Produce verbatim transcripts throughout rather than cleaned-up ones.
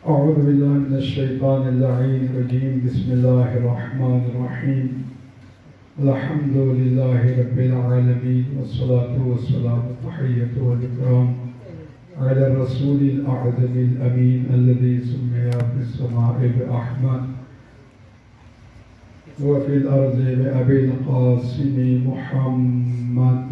أعوذ بالله من الشيطان اللعين الرجيم. بسم الله الرحمن الرحيم. الحمد لله رب العالمين والصلاة والسلام التحية والإكرام على الرسول الأعظم الأمين الذي سمي في السماء بأحمد وفي الأرض بأبي القاسم محمد.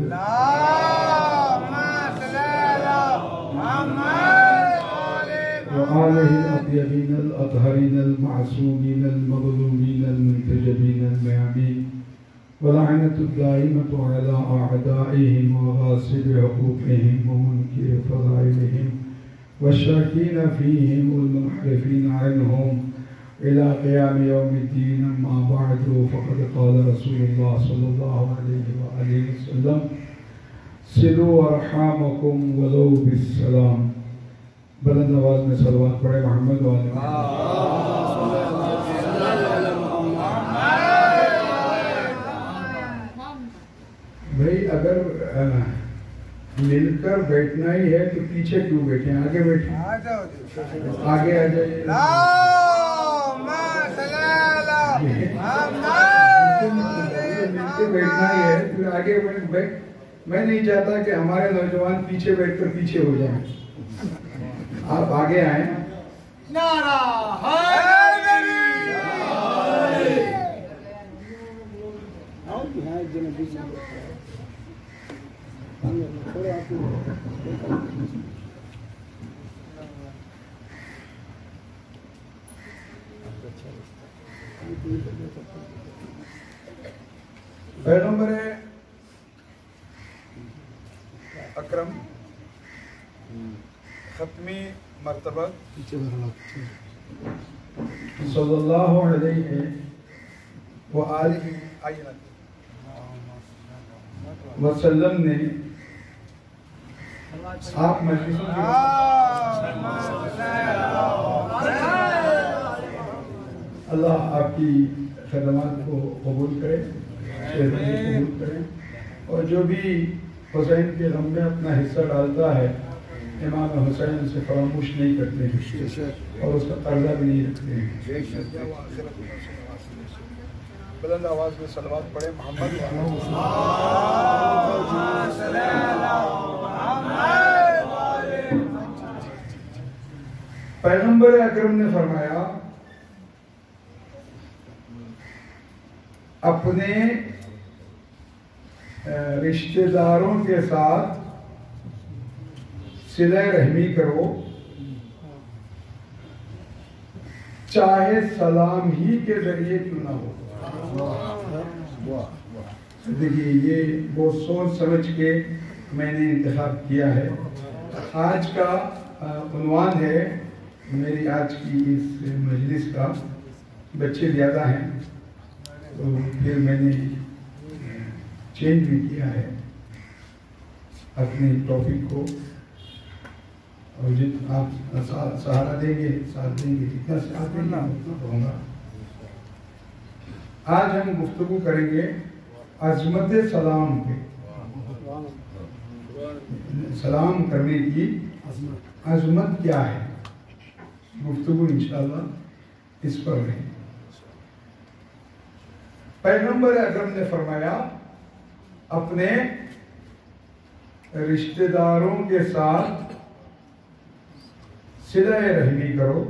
وآله الأطيبين الأطهرين المعصومين المظلومين المنتجبين الميامين ولعنة الدائمة على أعدائهم وغاصب حقوقهم ومنكر فضائلهم والشاكين فيهم والمنحرفين عنهم إلى قيام يوم الدين. أما بعد فقد قال رسول الله صلى الله عليه وآله وسلم صلوا أرحامكم ولو بالسلام. بلند آواز میں صلوات پڑھے محمد والے بھائی. اگر مل کر بیٹھنا ہی ہے تو پیچھے کیوں بیٹھے ہیں؟ آگے بیٹھیں، آگے آ جائیے. مل کے بیٹھنا ہی ہے پھر آگے بیٹھ. میں نہیں چاہتا کہ ہمارے نوجوان پیچھے بیٹھ کر پیچھے ہو جائیں. آپ آگے آئیں. نعرہ حیدری. پیغمبر اکرم ختمی مرتبہ صلی اللہ علیہ وآلہ وسلم نے آپ مجلسوں کے اللہ آپ کی خدمات کو قبول کرے، قبول کرے، اور جو بھی حسین کے غم میں اپنا حصہ ڈالتا ہے امام حسین سے فراموش نہیں کرتے ہیں اور اس کا قرضہ بھی نہیں رکھتے ہیں. بلند آواز میں صلوات پڑھیں محمد. پیغمبر اکرم نے فرمایا اپنے رشتہ داروں کے ساتھ صلہ رحمی کرو، چاہے سلام ہی کے ذریعے کیوں نہ ہو. دیکھیے یہ بہت سوچ سمجھ کے میں نے انتخاب کیا ہے. آج کا عنوان ہے میری آج کی اس مجلس کا، بچے زیادہ ہیں تو پھر میں نے چینج بھی کیا ہے اپنے ٹاپک کو، اور جتنا آپ سہارا دیں گے ساتھ دیں گے جتنا ساتھ دیں گے اتنا کہوں گا. آج ہم گفتگو کریں گے عظمت سلام پہ. سلام کرنے کی عظمت کیا ہے، گفتگو انشاءاللہ اس پر رہے. پیغمبر اکرم نے فرمایا اپنے رشتہ داروں کے ساتھ صلہ رحمی کرو،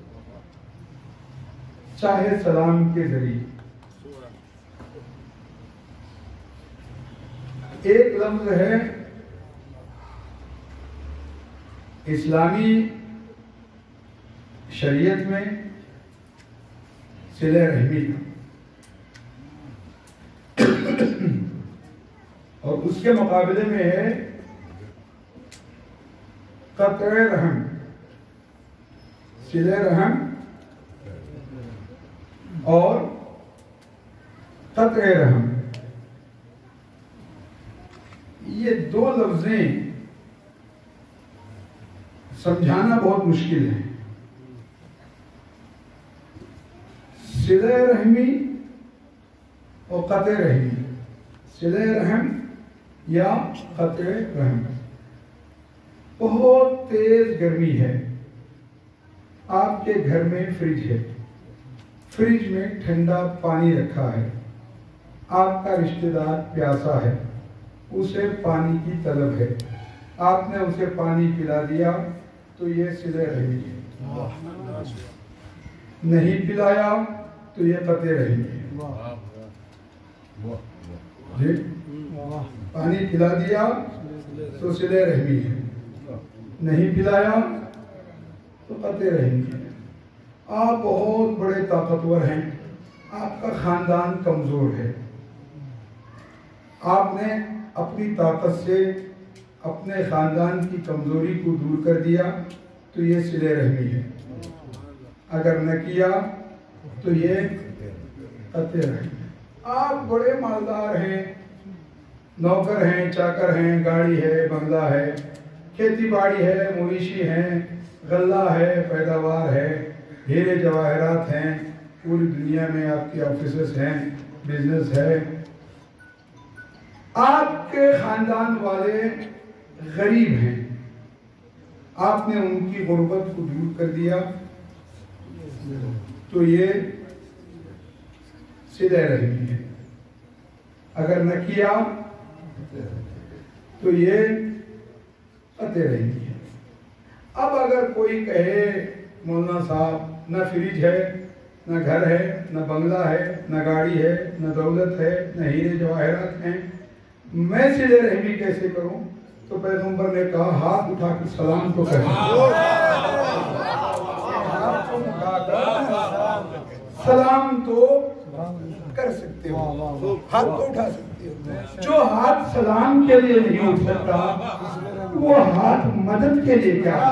چاہے سلام کے ذریعے. ایک لفظ ہے اسلامی شریعت میں صلہ رحمی کا، اور اس کے مقابلے میں ہے قطع رحم. صلہ رحم اور قطع رحم یہ دو لفظیں سمجھانا بہت مشکل ہے. صلہ رحمی اور قطع رحمی، صلہ رحم یا قطع رحم. بہت تیز گرمی ہے، آپ کے گھر میں فریج ہے، فریج میں ٹھنڈا پانی رکھا ہے، آپ کا رشتہ دار پیاسا ہے، اسے پانی کی طلب ہے، آپ نے اسے پانی پلا دیا تو یہ صلہ رحمی ہے۔ نہیں پلایا تو یہ قطع رحمی ہے۔ جی پانی پلا دیا تو صلہ رحمی ہے، نہیں پلایا تو قطع رحمی ہے۔ آپ بہت بڑے طاقتور ہیں، آپ کا خاندان کمزور ہے، آپ نے اپنی طاقت سے اپنے خاندان کی کمزوری کو دور کر دیا تو یہ صلہ رحمی ہے، اگر نہ کیا تو یہ قطع رحمی ہے۔ آپ بڑے مالدار ہیں، نوکر ہیں، چاکر ہیں، گاڑی ہے، بنگلہ ہے، کھیتی باڑی ہے، مویشی ہیں، غلہ ہے، پیداوار ہے، ہیرے جواہرات ہیں، پوری دنیا میں آپ کے آفیسز ہیں، بزنس ہے۔ آپ کے خاندان والے غریب ہیں، آپ نے ان کی غربت کو دور کر دیا تو یہ صلہ رحمی ہے، اگر نہ کیا تو یہ قطع رحمی ہے۔ اب اگر کوئی کہے مولانا صاحب نہ فریج ہے، نہ گھر ہے، نہ بنگلہ ہے، نہ گاڑی ہے، نہ دولت ہے، نہ ہیرے جواہرات ہیں، میں صلہ رحمی کیسے کروں؟ تو پیغمبر نے کہا ہاتھ اٹھا کر سلام تو کریں، سلام تو کر سکتے ہو، ہاتھ تو اٹھا سکتے ہو۔ جو ہاتھ سلام کے لیے نہیں اٹھ سکتا وہ ہاتھ مدد کے لیے کیا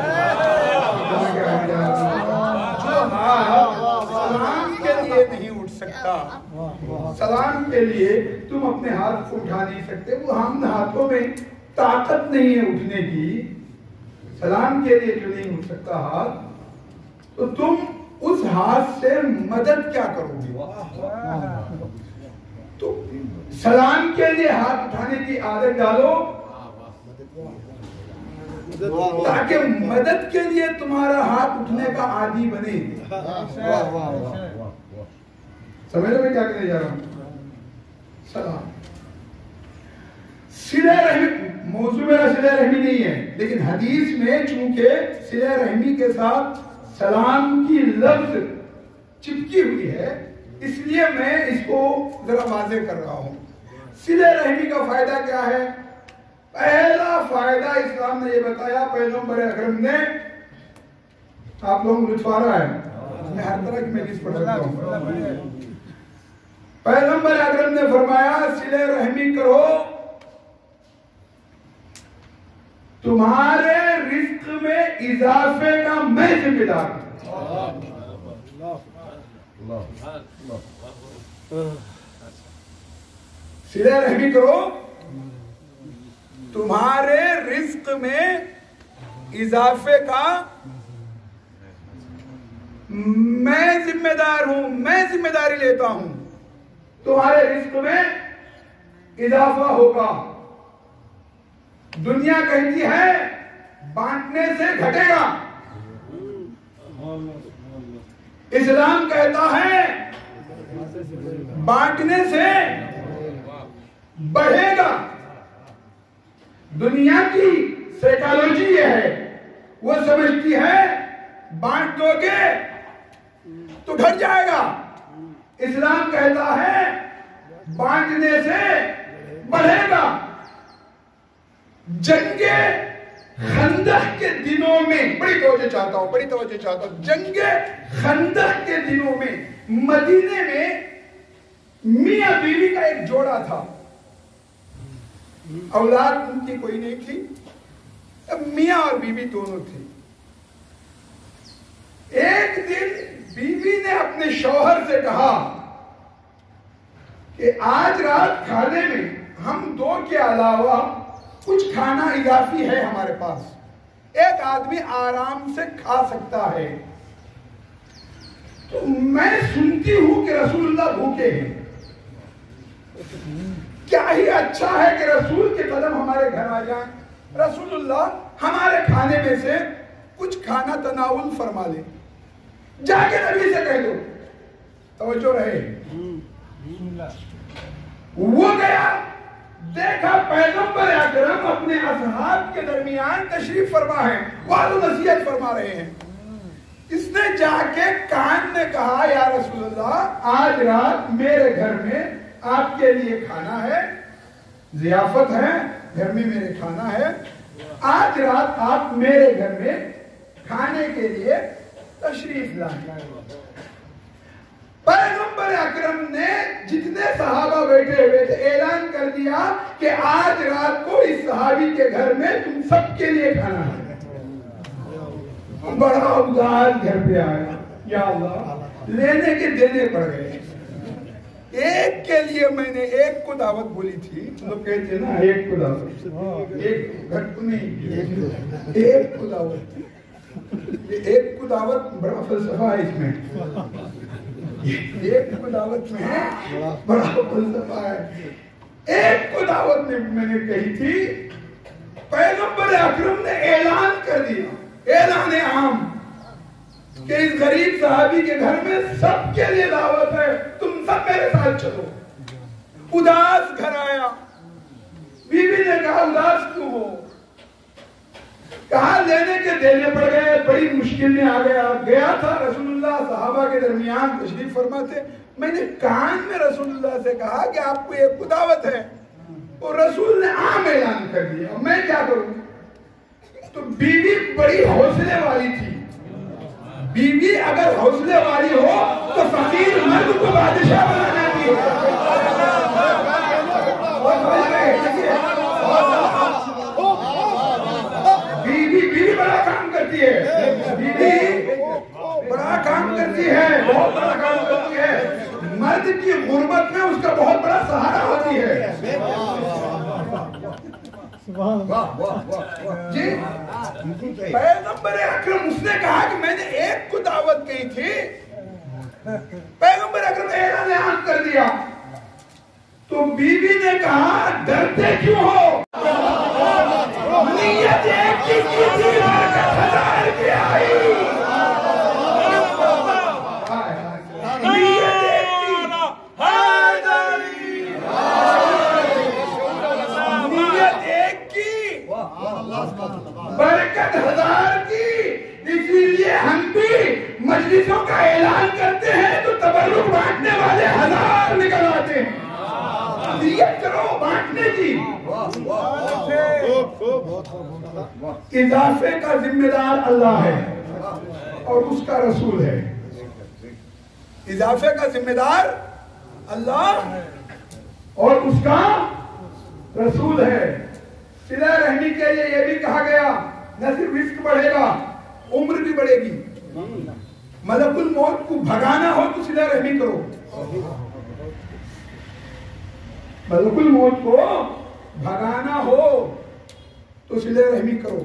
ہے؟ جو ہاتھ سلام کے لیے نہیں اٹھ سکتا، سلام کے لیے تم اپنے ہاتھ کو اٹھا نہیں سکتے، وہ ہم ہاتھوں میں طاقت نہیں ہے اٹھنے کی، سلام کے لیے جو نہیں اٹھ سکتا ہاتھ، تو تم اس ہاتھ سے مدد کیا کرو گے؟ تو سلام کے لیے ہاتھ اٹھانے کی عادت ڈالو تاکہ مدد کے لیے تمہارا ہاتھ اٹھنے کا عادی بنے۔ سمجھ رہے میں کیا کہنے جا رہا ہوں؟ سلام صلہ رحمی موضوع میرا صلہ رحمی نہیں ہے، لیکن حدیث میں چونکہ صلہ رحمی کے ساتھ سلام کی لفظ چپکی ہوئی ہے، اس لیے میں اس کو ذرا واضح کر رہا ہوں۔ صلہ رحمی کا فائدہ کیا ہے؟ پہلا فائدہ اسلام نے یہ بتایا، پیغمبر اکرم نے، آپ لوگ لطف آ رہا ہے، میں ہر طرح کی مجلس پڑھ سکتا ہوں، پیغمبر اکرم نے فرمایا صلہ رحمی کرو، تمہارے رزق میں اضافے کا میں ذمہ دار ہوں۔ صلہ رحمی کرو، تمہارے رزق میں اضافے کا میں ذمہ دار ہوں، میں ذمہ داری لیتا ہوں، تمہارے رزق میں اضافہ ہوگا۔ دنیا کہتی ہے بانٹنے سے گھٹے گا، اسلام کہتا ہے بانٹنے سے بڑھے گا۔ دنیا کی سائیکالوجی یہ ہے، وہ سمجھتی ہے بانٹ دو گے تو گھٹ جائے گا، اسلام کہتا ہے بانٹنے سے بڑھے گا۔ جنگ خندق کے دنوں میں، بڑی توجہ چاہتا ہوں بڑی توجہ چاہتا ہوں جنگ خندق کے دنوں میں مدینے میں میاں بیوی کا ایک جوڑا تھا، اولاد ان کی کوئی نہیں تھی، اب میاں اور بیوی دونوں تھے۔ ایک دن بیوی نے اپنے شوہر سے کہا کہ آج رات کھانے میں ہم دو کے علاوہ کچھ کھانا اضافی ہے ہمارے پاس، ایک آدمی آرام سے کھا سکتا ہے۔ تو میں سنتی ہوں کہ رسول اللہ بھوکے ہیں، کیا ہی اچھا ہے کہ رسول کے قدم ہمارے گھر آ جائیں، رسول اللہ ہمارے کھانے میں سے کچھ کھانا تناول فرما لے. جا کے نبی سے کہہ دو. توجہ رہے. وہ گیا, دیکھا پیغمبر اکرم اپنے اصحاب کے درمیان تشریف فرما ہے, وعظ و نصیحت فرما رہے ہیں. اس نے جا کے کان میں کہا, یا رسول اللہ, آج رات میرے گھر میں آپ کے لیے کھانا ہے, ضیافت ہے, گھر میں میرے کھانا ہے, آج رات آپ میرے گھر میں کھانے کے لیے تشریف لائیں. پیغمبر اکرم نے جتنے صحابہ بیٹھے ہوئے تھے اعلان کر دیا کہ آج رات کو اس صحابی کے گھر میں تم سب کے لیے کھانا ہے. بڑا اداس گھر پہ آیا, یا اللہ, لینے کے دینے پڑ گئے. ایک کے لیے میں نے ایک کو دعوت بولی تھی, لوگ کہتے ہیں نا ایک کو دعوت, ایک گھر کو نہیں, ایک کو دعوت. ایک کو دعوت بڑا فلسفہ ہے اس میں, ایک کو دعوت میں بڑا فلسفہ ہے. ایک کو دعوت میں نے کہی تھی, پیغمبر اکرم نے اعلان کر دیا, اعلان عام, کہ اس غریب صحابی کے گھر میں سب کے لیے دعوت ہے, تم سب میرے ساتھ چلو. اداس گھر آیا. بیوی نے کہا اداس کیوں ہو؟ کہا لینے کے دینے پڑ گئے, بڑی مشکل میں آ گیا. گیا تھا رسول اللہ صحابہ کے درمیان تشریف فرما تھے, میں نے کان میں رسول اللہ سے کہا کہ آپ کو ایک دعوت ہے, اور رسول نے عام اعلان کر دیا, میں کیا کروں؟ تو بیوی بڑی حوصلے والی تھی. بیوی اگر حوصلے والی ہو تو فقیر مرد کو بادشاہ بنا جاتی ہے. بیوی بیوی بڑا کام کرتی ہے, بیوی بڑا کام کرتی ہے, بہت بڑا کام کرتی ہے. مرد کی غربت میں اس کا بہت بڑا سہارا ہوتی ہے. جی پیغمبر اکرم, اس نے کہا کہ میں نے ایک کو دعوت کی تھی, پیغمبر اکرم نے اعلان عام کر دیا. تو بیوی نے کہا ڈرتے کیوں ہو؟ نیت ایک کی تھی, برکت ہزار کی آئی. نیت ایک کی, نیت ایک کی, برکت ہزار کی. اسی لیے ہم بھی مجلسوں کا اعلان کرتے ہیں تو تبرک بانٹنے والے ہزار نکل آتے ہیں. نیت کرو بانٹنے کی. اضافے کا ذمہ دار اللہ ہے اور اس کا رسول ہے. اضافے کا ذمہ دار اللہ اور اس کا رسول ہے. صلہ رحمی کے لیے یہ بھی کہا گیا, نہ صرف رزق بڑھے گا, عمر بھی بڑھے گی. ملک الموت کو بھگانا ہو تو صلہ رحمی کرو. ملک الموت کو بھگانا ہو تو صلہ رحمی کرو.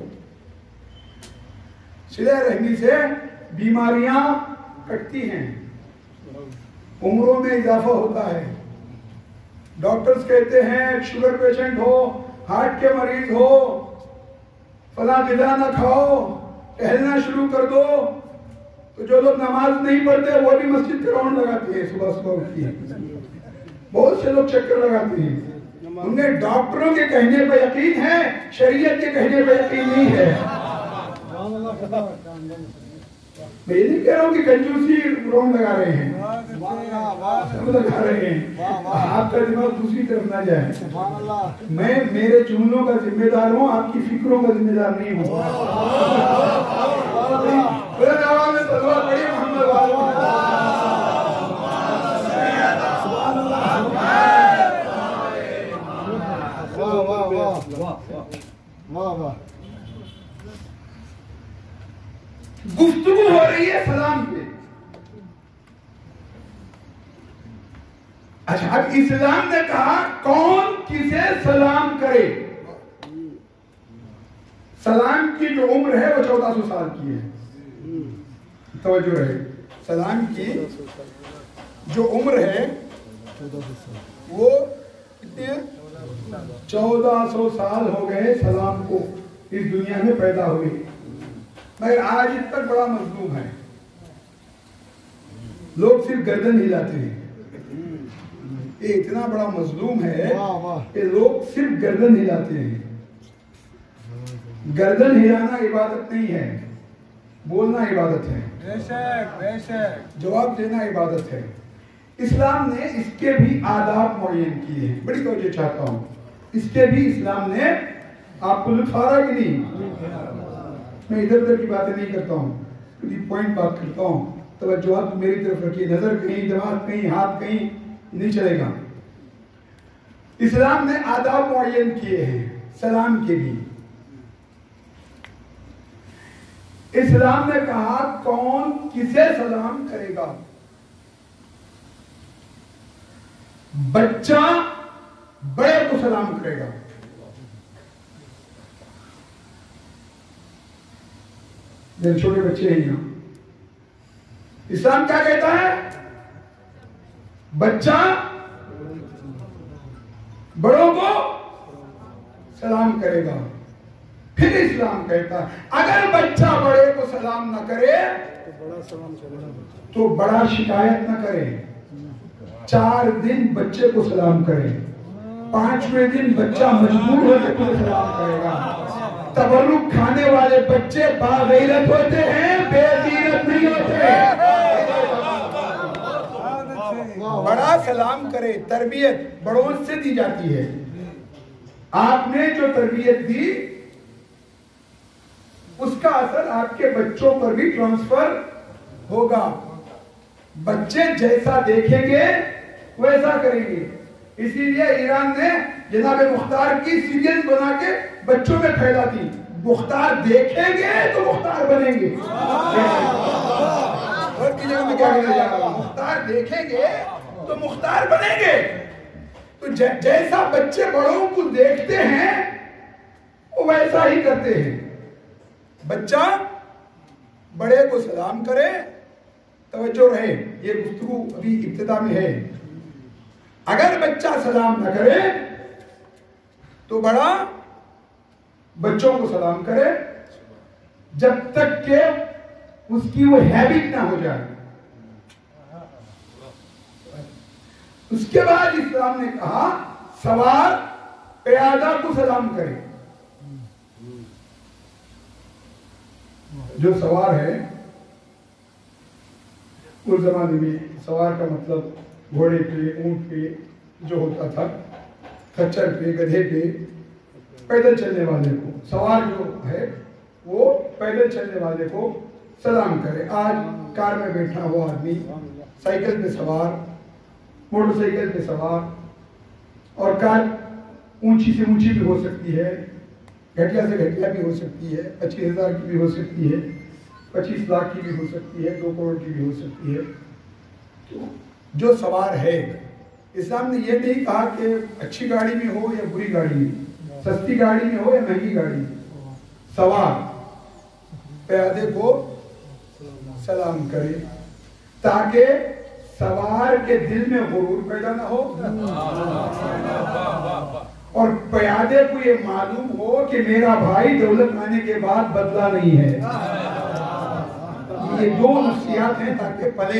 صلہ رحمی سے بیماریاں کٹتی ہیں, عمروں میں اضافہ ہوتا ہے. ڈاکٹرز کہتے ہیں شوگر پیشنٹ ہو, ہارٹ کے مریض ہو, فلاں غذا نہ کھاؤ, ٹہلنا شروع کر دو. تو جو لوگ نماز نہیں پڑھتے وہ بھی مسجد کے راؤنڈ لگاتے ہیں, صبح صبح اٹھتی ہے. بہت سے لوگ چکر لگاتے ہیں. انہیں ڈاکٹروں کے کہنے پہ یقین ہے, شریعت کے کہنے پہ یقین نہیں ہے. میں یہ نہیں کہہ رہا ہوں کہ کنجوسی راؤنڈ لگا رہے ہیں, سب لگا رہے ہیں, آپ کا دماغ دوسری طرف نہ جائے. میں میرے جملوں کا ذمہ دار ہوں, آپ کی فکروں کا ذمہ دار نہیں ہوں. گفتگو ہو رہی ہے سلام پہ. اچھا, اب اسلام نے کہا کون کسے سلام کرے. سلام کی جو عمر ہے وہ چودہ سو سال کی ہے. توجہ رہے, سلام کی جو عمر ہے وہ کتنے ہیں؟ چودہ سو سال ہو گئے سلام کو اس دنیا میں پیدا ہوئے. مگر آج تک بڑا مظلوم ہے. لوگ صرف گردن ہلاتے ہیں. یہ اتنا بڑا مظلوم ہے کہ لوگ صرف گردن ہلاتے ہیں. گردن ہلانا عبادت نہیں ہے، بولنا عبادت ہے، بے شک بے شک جواب دینا عبادت ہے. اسلام نے اس کے بھی آداب معین کیے ہیں. بڑی توجہ چاہتا ہوں، اس کے بھی اسلام نے. آپ کو لطف آ رہا کہ نہیں؟ میں ادھر ادھر کی باتیں نہیں کرتا ہوں، پوائنٹ بات کرتا ہوں. توجہات میری طرف رکھیے، نظر کہیں، دماغ کہیں، ہاتھ کہیں نہیں چلے گا. اسلام نے آداب معین کیے ہیں سلام کے بھی. اسلام نے کہا کون کسے سلام کرے گا. بچہ بڑے کو سلام کرے گا. جب چھوٹے بچے ہیں یہاں، اسلام کیا کہتا ہے؟ بچہ بڑوں کو سلام کرے گا. پھر اسلام کہتا ہے اگر بچہ بڑے کو سلام نہ کرے تو بڑا شکایت نہ کرے. چار دن بچے کو سلام کرے، پانچویں دن بچہ مجبور ہو کے تمہیں سلام کرے گا. تبرک کھانے والے بچے باغیرت ہوتے ہیں، بے غیرت نہیں ہوتے. بڑا سلام کرے. تربیت بڑوں سے دی جاتی ہے. آپ نے جو تربیت دی اس کا اثر آپ کے بچوں پر بھی ٹرانسفر ہوگا. بچے جیسا دیکھیں گے ویسا کریں گے. اسی لیے ایران نے جناب مختار کی سیریل بنا کے بچوں میں پھیلا دی. مختار دیکھیں گے تو مختار بنیں گے. اور کی جگہ میں کیا کہنا جا رہا ہوں، مختار دیکھیں گے تو مختار بنیں گے. تو جیسا بچے بڑوں کو دیکھتے ہیں وہ ویسا ہی کرتے ہیں. بچہ بڑے کو سلام کرے. توجہ رہے، یہ گفتگو ابھی ابتدا میں ہے. اگر بچہ سلام نہ کرے تو بڑا بچوں کو سلام کرے جب تک کہ اس کی وہ ہیبٹ نہ ہو جائے. اس کے بعد اسلام نے کہا سوار پیادہ کو سلام کرے. جو سوار ہے، اس زمانے میں سوار کا مطلب گھوڑے پہ، اونٹ پہ جو ہوتا تھا، کچر پہ، گدھے پہ، پیدل چلنے والے کو سوار جو ہے وہ پیدل چلنے والے کو سلام کرے. آج کار میں بیٹھا ہوا آدمی، سائیکل پہ سوار، موٹر سائیکل پہ سوار، اور کار اونچی سے اونچی بھی ہو سکتی ہے، گھٹیا سے گھٹیا بھی ہو سکتی ہے، پچیس ہزار کی بھی ہو سکتی ہے، پچیس لاکھ کی بھی ہو سکتی ہے، دو کروڑ کی بھی ہو سکتی ہے. جو سوار ہے، اسلام نے یہ نہیں کہا کہ اچھی گاڑی میں ہو یا بری گاڑی میں، سستی گاڑی میں ہو یا مہنگی گاڑی میں، سوار پیادے کو سلام کرے تاکہ سوار کے دل میں غرور پیدا نہ ہو اور پیادے کو یہ معلوم ہو کہ میرا بھائی دولت آنے کے بعد بدلا نہیں ہے. یہ دو نفسیات ہیں تاکہ پلے.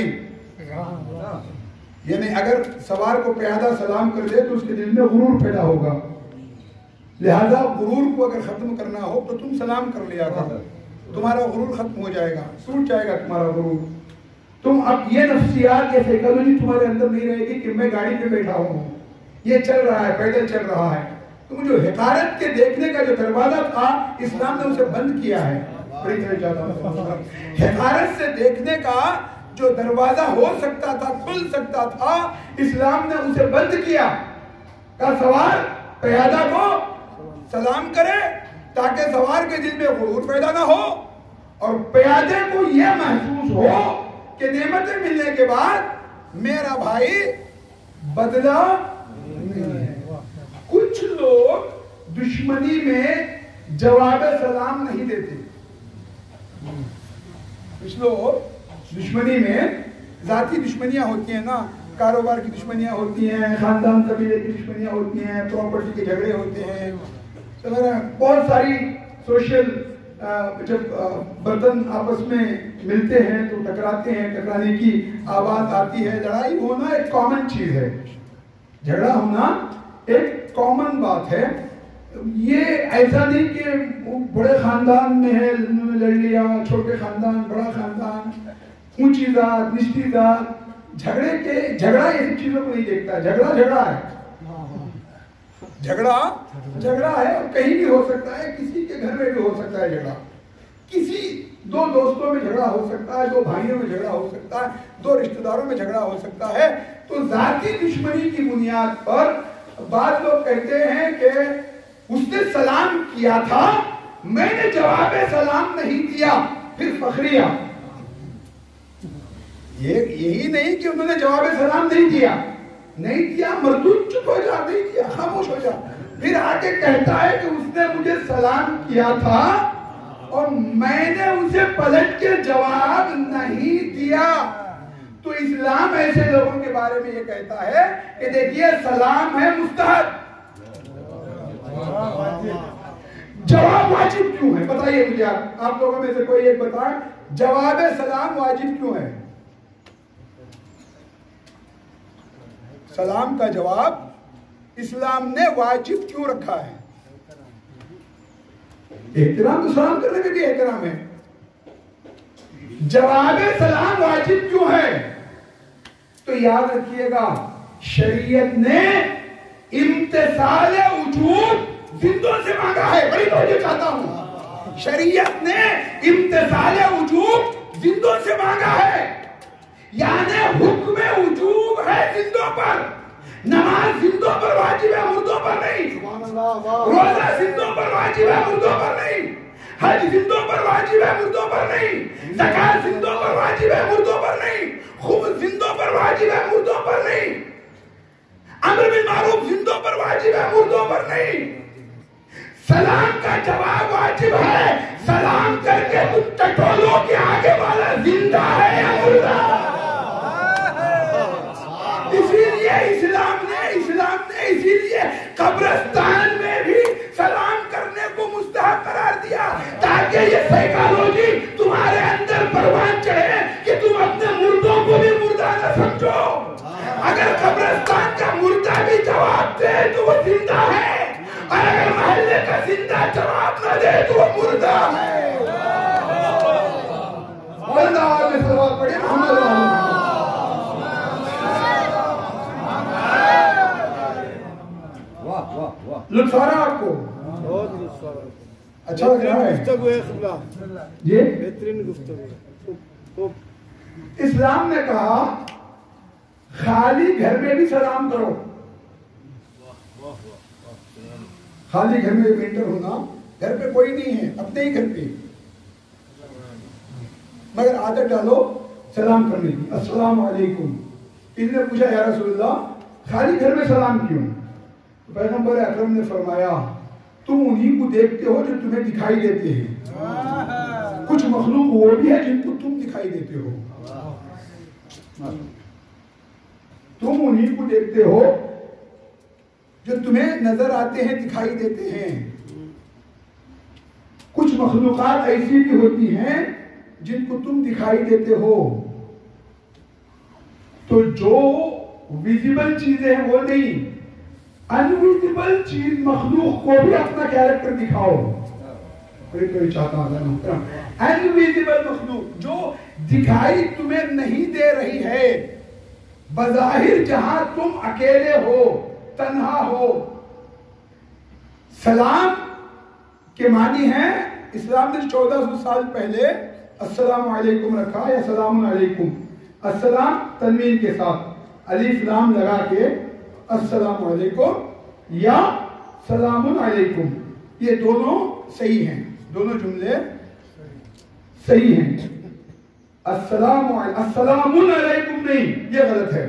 یعنی اگر سوار کو پیادہ سلام کر دے تو اس کے دل میں غرور پیدا ہوگا. لہذا غرور کو اگر ختم کرنا ہو تو تم سلام کر لیا کرو، تمہارا غرور ختم ہو جائے گا، ٹوٹ جائے گا تمہارا غرور. تم اب یہ نفسیات، یہ سائیکالوجی تمہارے اندر نہیں رہے گی کہ میں گاڑی پہ بیٹھا ہوں، یہ چل رہا ہے، پیدل چل رہا ہے. تم جو حقارت کے دیکھنے کا جو دروازہ تھا اسلام نے اسے بند کیا ہے. حقارت سے دیکھنے کا جو دروازہ ہو سکتا تھا، کھل سکتا تھا، اسلام نے اسے بند کیا. کا سوار پیادہ کو سلام کرے تاکہ سوار کے دل میں غرور پیدا نہ ہو اور پیادے کو یہ محسوس ہو کہ نعمتیں ملنے کے بعد میرا بھائی بدلا نہیں ہے. کچھ لوگ دشمنی میں جواب سلام نہیں دیتے. کچھ لوگ دشمنی میں، ذاتی دشمنیاں ہوتی ہیں نا، کاروبار کی دشمنیاں ہوتی ہیں، خاندان قبیلے کی دشمنیاں ہوتی ہیں، پراپرٹی کے جھگڑے ہوتے ہیں، بہت ساری سوشل جب برتن آپس میں ملتے ہیں تو ٹکراتے ہیں، ٹکرانے کی آواز آتی ہے. لڑائی ہونا ایک کامن چیز ہے، جھگڑا ہونا ایک کامن بات ہے. یہ ایسا نہیں کہ بڑے خاندان میں ہے لڑ لیا، چھوٹے خاندان، بڑا خاندان، اونچی ذات، نچلی ذات. جھگڑے کے جھگڑا ایسی چیزوں کو نہیں دیکھتا. جھگڑا جھگڑا ہے، جھگڑا جھگڑا ہے اور کہیں بھی ہو سکتا ہے. کسی کے گھر میں بھی ہو سکتا ہے جھگڑا، کسی دو دوستوں میں جھگڑا ہو سکتا ہے، دو بھائیوں میں جھگڑا ہو سکتا ہے، دو رشتہ داروں میں جھگڑا ہو سکتا ہے. تو ذاتی دشمنی کی بنیاد پر بعض لوگ کہتے ہیں کہ اس نے سلام کیا تھا، میں نے جواب سلام نہیں دیا، پھر فخریہ. یہ یہی نہیں کہ انہوں نے جواب سلام نہیں دیا، نہیں دیا مردود، چپ ہو جا، نہیں دیا خاموش ہو جا. پھر آگے کہتا ہے کہ اس نے مجھے سلام کیا تھا اور میں نے اسے پلٹ کے جواب نہیں دیا. تو اسلام ایسے لوگوں کے بارے میں یہ کہتا ہے کہ دیکھیے سلام ہے مستحب، جواب واجب کیوں ہے؟ بتائیے مجھے، آپ آپ لوگوں میں سے کوئی ایک بتائیں جواب سلام واجب کیوں ہے؟ سلام کا جواب اسلام نے واجب کیوں رکھا ہے؟ احترام تو سلام کرنے میں بھی احترام ہے. جواب سلام واجب کیوں ہے؟ تو یاد رکھیے گا، شریعت نے امتثال وجوب زندوں سے مانگا ہے. بڑی توجہ چاہتا ہوں، شریعت نے امتثال وجوب زندوں سے مانگا ہے. یعنی حکم وجوب ہے زندوں پر. نماز زندوں پر واجب ہے، مردوں پر نہیں. روزہ زندوں پر واجب ہے، مردوں پر نہیں. حج زندوں پر واجب ہے، مردوں پر نہیں. زکات زندوں پر واجب ہے، مردوں پر نہیں. خمس زندوں پر واجب ہے، مردوں پر نہیں. امر بالمعروف زندوں پر واجب ہے، مردوں پر نہیں. سلام کا جواب واجب ہے. سلام کر کے تم ٹٹولو کہ آگے والا زندہ ہے یا مردہ. اسی لیے اسلام نے اسلام نے اسی لیے قبرستان میں بھی سلام کرنے کو مستحب قرار دیا، تاکہ یہ سائیکالوجی تمہارے اندر پروان چڑھے کہ تم اپنے مردوں کو بھی مردہ نہ سمجھو. اگر قبرستان کا مردہ بھی جواب دے تو وہ زندہ ہے، اور اگر محلے کا زندہ جواب نہ دے تو وہ مردہ ہے. مولانا میں سوال پڑھے محمد اللہ لطف آ رہا آپ کو؟ اچھا لگ رہا ہے؟ گفتگو ہے خبلا جی بہترین گفتگو. اسلام نے کہا خالی گھر میں بھی سلام کرو. خالی گھر میں انٹر ہونا، گھر پہ کوئی نہیں ہے، اپنے ہی گھر پہ، مگر عادت ڈالو سلام کرنے کی. السلام علیکم. اس نے پوچھا یا رسول اللہ خالی گھر میں سلام کیوں؟ پیغمبر اکرم نے فرمایا تم انہی کو دیکھتے ہو جو تمہیں دکھائی دیتے ہیں. کچھ مخلوق وہ بھی ہے جن کو تم دکھائی دیتے ہو. تم انہی کو دیکھتے ہو جو تمہیں نظر آتے ہیں، دکھائی دیتے ہیں. کچھ مخلوقات ایسی بھی ہوتی ہیں جن کو تم دکھائی دیتے ہو. تو جو ویزیبل چیزیں ہیں وہ نہیں، انویزیبل چیز مخلوق کو بھی اپنا کیریکٹر دکھاؤ. کوئی کوئی چاہتا ہے انویزیبل مخلوق جو دکھائی تمہیں نہیں دے رہی ہے، بظاہر جہاں تم اکیلے ہو، تنہا ہو. سلام کے معنی ہے، اسلام نے چودہ سو سال پہلے السلام علیکم رکھا یا سلام علیکم. السلام تنوین کے ساتھ الف لام لگا کے السلام علیکم یا سلام علیکم، یہ دونوں صحیح ہیں، دونوں جملے صحیح ہیں. السلام السلام علیکم نہیں، یہ غلط ہے.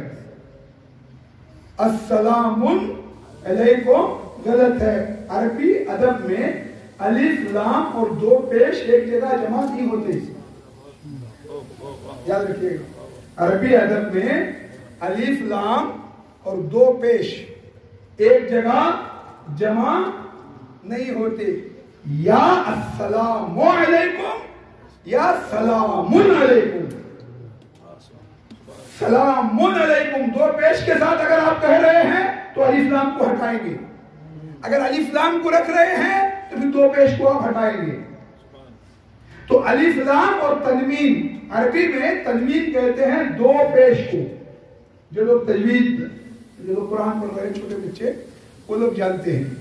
السلام علیکم غلط ہے. عربی ادب میں الف لام اور دو پیش ایک جگہ جمع نہیں ہوتے، یاد رکھیے گا. عربی ادب میں الف لام اور دو پیش ایک جگہ جمع نہیں ہوتے. یا السلام علیکم یا سلام علیکم. سلام علیکم دو پیش کے ساتھ اگر آپ کہہ رہے ہیں تو الف لام کو ہٹائیں گے. اگر الف لام کو رکھ رہے ہیں تو پھر دو پیش کو آپ ہٹائیں گے. تو الف لام اور تنوین، عربی میں تنوین کہتے ہیں دو پیش کو. جو لوگ تجوید، جو لوگ قرآن پڑھ رہے ہیں چھوٹے بچے، وہ لوگ جانتے ہیں.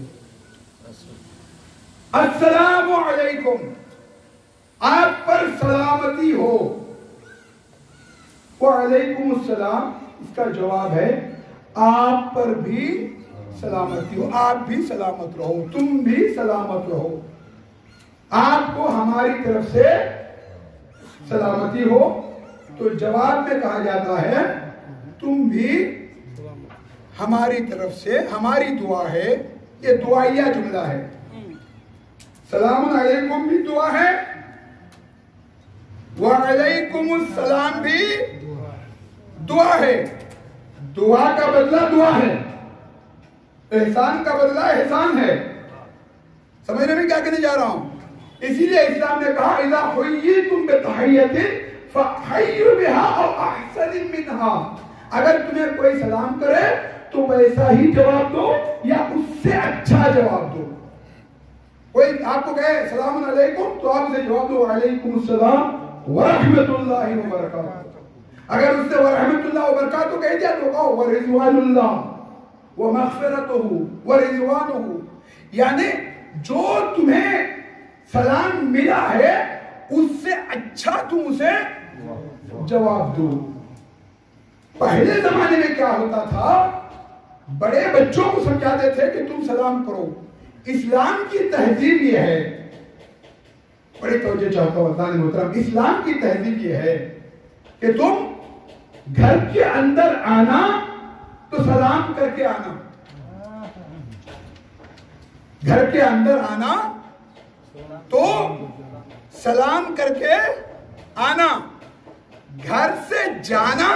السلام علیکم، آپ پر سلامتی ہو. وعلیکم السلام اس کا جواب ہے آپ پر بھی سلامتی ہو. آپ بھی سلامت رہو، تم بھی سلامت رہو. آپ کو ہماری طرف سے سلامتی ہو. تو جواب میں کہا جاتا ہے تم بھی ہماری طرف سے، ہماری دعا ہے. یہ دعائیہ جملہ ہے. سلام علیکم بھی دعا ہے، وعلیکم السلام بھی دعا ہے. دعا کا بدلہ دعا ہے، احسان کا بدلہ احسان ہے. سمجھنے میں کیا کہنے جا رہا ہوں؟ اسی لیے اسلام نے کہا اذا حییتم بتحیۃ فحیوا بها او احسن منها. اگر تمہیں کوئی سلام کرے تو ویسا ہی جواب دو یا اس سے اچھا جواب دو. کوئی آپ کو کہے السلام علیکم تو آپ اسے جواب دو وعلیکم السلام ورحمۃ اللہ وبرکاتہ. اگر اس سے ورحمۃ اللہ وبرکاتہ کہہ دیا تو کہو ورضوان اللہ ومغفرتہ ورضوانہ. یعنی جو تمہیں سلام ملا ہے اس سے اچھا تم اسے جواب دو. پہلے زمانے میں کیا ہوتا تھا، بڑے بچوں کو سمجھاتے تھے کہ تم سلام کرو. اسلام کی تہذیب یہ ہے، بڑی توجہ چاہتا ہوں وطن محترم، اسلام کی تہذیب یہ ہے کہ تم گھر کے اندر آنا تو سلام کر کے آنا. گھر کے اندر آنا تو سلام کر کے آنا. گھر سے جانا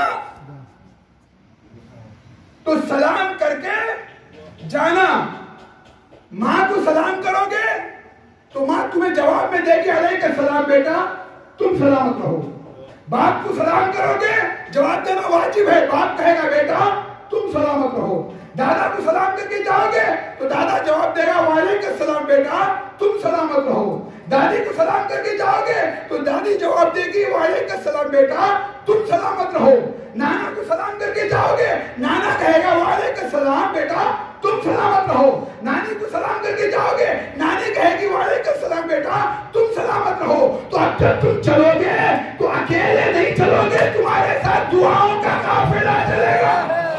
تو سلام کر کے جانا. ماں کو سلام کرو گے تو ماں تمہیں جواب میں دے گی علیک السلام بیٹا تم سلامت رہو. باپ کو سلام کرو گے جواب دینا واجب ہے، باپ کہے گا بیٹا تم سلامت رہو. دادا کو سلام کر کے جاؤ گے تو دادا جواب دے گا وعلیکم السلام بیٹا تم سلامت رہو. دادی کو سلام کر کے جاؤ گے تو دادی جواب دے گی وعلیکم السلام بیٹا تم سلامت رہو. نانا کو سلام کر کے جاؤ گے، نانا کہے گا وعلیکم السلام بیٹا تم سلامت رہو. نانی کو سلام کر کے جاؤ گے، نانی کہے گی وعلیکم السلام بیٹا تم سلامت رہو. تو اب جب تم چلو گے تو اکیلے نہیں چلو گے، تمہارے ساتھ دعاؤں کا قافلہ چلے گا.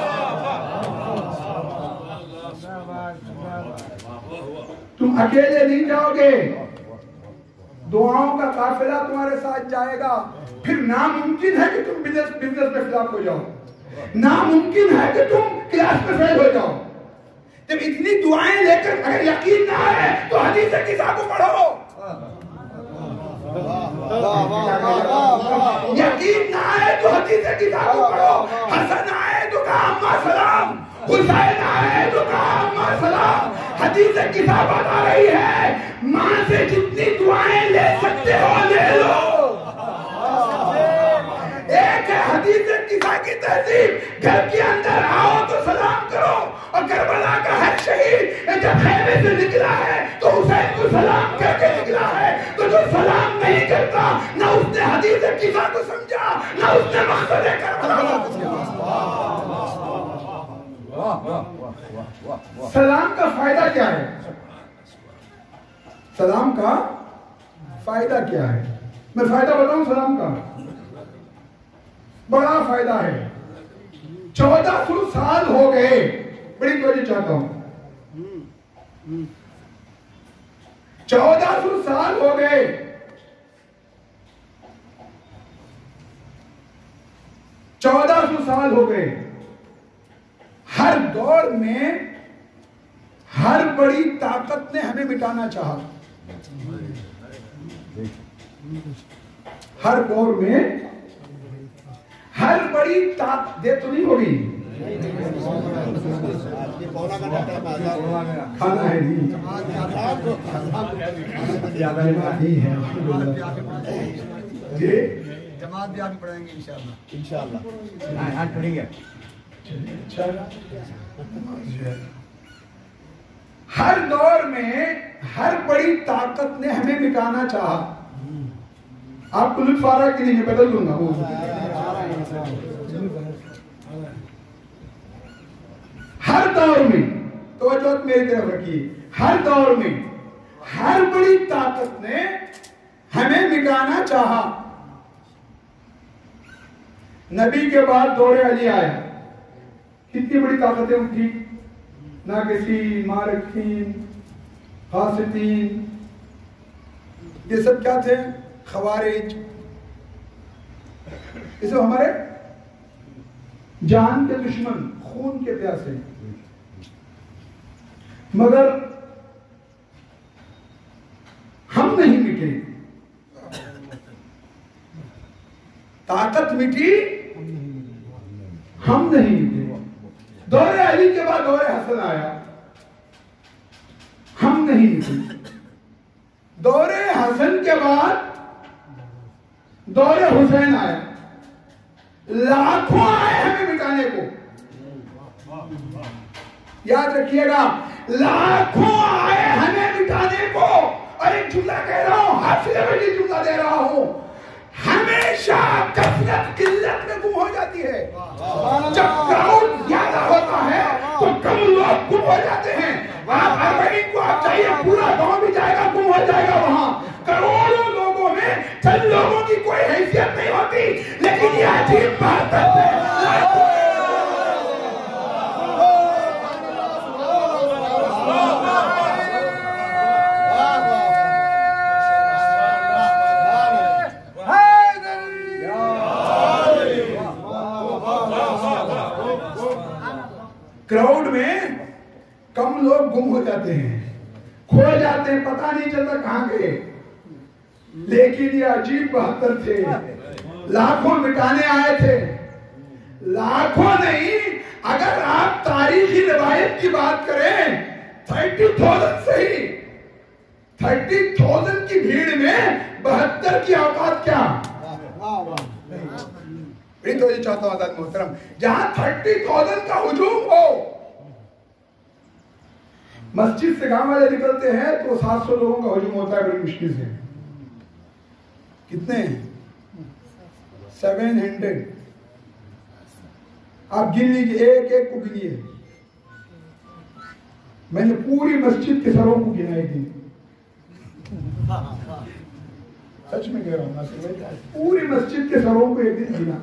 تم اکیلے نہیں جاؤ گے، دعاؤں کا قافلہ تمہارے ساتھ جائے گا. پھر ناممکن ہے کہ تم بزنس بزنس میں فلاپ ہو جاؤ، ناممکن ہے کہ تم کلاس میں فیل ہو جاؤ. جب اتنی دعائیں لے کر اگر یقین نہ ہے تو حدیث کسا کو پڑھو. یقین نہ ہے تو حدیث کسا کو پڑھو. حسن آئے تو کہا اما سلام، حسین آئے تو کہا اما سلام. حدیث کسا بتا رہی ہے ماں سے جتنی دعائیں لے سکتے ہو لے لو. ایک ہے حدیث کسا کی تہذیب، گھر کے اندر آؤ تو سلام کرو. اور کربلا کا ہر شہید جب خیمے سے نکلا ہے تو حسین کو سلام کر کے نکلا ہے. تو جو سلام نہیں کرتا نہ اس نے حدیث کسا کو سمجھا نہ اس نے مقصد کربلا کو سمجھا. سلام کا فائدہ کیا ہے؟ سلام کا فائدہ کیا ہے؟ میں فائدہ بتاؤں سلام کا. بڑا فائدہ ہے. چودہ سو سال ہو گئے، بڑی توجہ چاہتا ہوں، چودہ سو سال ہو گئے چودہ سو سال ہو گئے. ہر دور میں ہر بڑی طاقت نے ہمیں مٹانا چاہا. ہر دور میں ہر بڑی طاقت دے تو نہیں ہوگی، کھانا ہے نہیں ہے جی جماعت بھی آگے پڑھیں گے انشاءاللہ انشاءاللہ آج پڑھیں گے. ہر دور میں ہر بڑی طاقت نے ہمیں مٹانا چاہا. آپ کو لطف آ رہا ہے کہ نہیں؟ میں بدل دوں گا. ہر دور میں توجہ میری طرف رکھیے، ہر دور میں ہر بڑی طاقت نے ہمیں مٹانا چاہا. نبی کے بعد دور علی آیا، کتنی بڑی طاقتیں اٹھی، ناقصین، مارکین، قاسطین، یہ سب کیا تھے؟ خوارج. یہ سب ہمارے جان کے دشمن، خون کے پیاسے. مگر ہم نہیں مٹے. طاقت مٹی، ہم نہیں مٹے. دور علی کے بعد دور حسن آیا، ہم نہیں مٹے. دور حسن کے بعد دور حسین آیا، لاکھوں آئے ہمیں مٹانے کو. یاد رکھیے گا، لاکھوں آئے ہمیں مٹانے کو. اور ایک جملہ کہہ رہا ہوں، حافظے میں یہ جملہ دے رہا ہوں، ہمیشہ کثرت قلت میں گم ہو جاتی ہے. جب کراؤڈ زیادہ ہوتا ہے تو کم لوگ گم ہو جاتے ہیں. آپ اربعین کو آپ چاہیے پورا گاؤں بھی جائے گا، گم ہو جائے گا. وہاں کروڑوں لوگوں میں چند لوگوں کی کوئی حیثیت نہیں ہوتی، لیکن یہ عجیب بات ہے. کراؤڈ میں کم لوگ گم ہو جاتے ہیں، کھو جاتے ہیں، پتہ نہیں چلتا کہاں گئے. لیکن یہ عجیب بہتر تھے، لاکھوں مٹانے آئے تھے. لاکھوں نہیں، اگر آپ تاریخی روایت کی بات کریں، تھرٹی تھاؤزنڈ سے ہی تھرٹی تھاؤزنڈ کی بھیڑ میں بہتر کی اوقات کیا. بڑی توجہ چاہتا ہوں حضرات محترم، جہاں تھرٹی تھاؤزنڈ کا ہجوم ہو. مسجد سے گاؤں والے نکلتے ہیں تو سات سو لوگوں کا ہجوم ہوتا ہے بڑی مشکل سے. کتنے ہیں؟ Seven hundred. آپ گن لیجیے، ایک ایک کو گنیے. میں نے پوری مسجد کے سروں کو گنا ایک دن. سچ میں کہہ رہا ہوں، پوری مسجد کے سروں کو ایک دن گنا.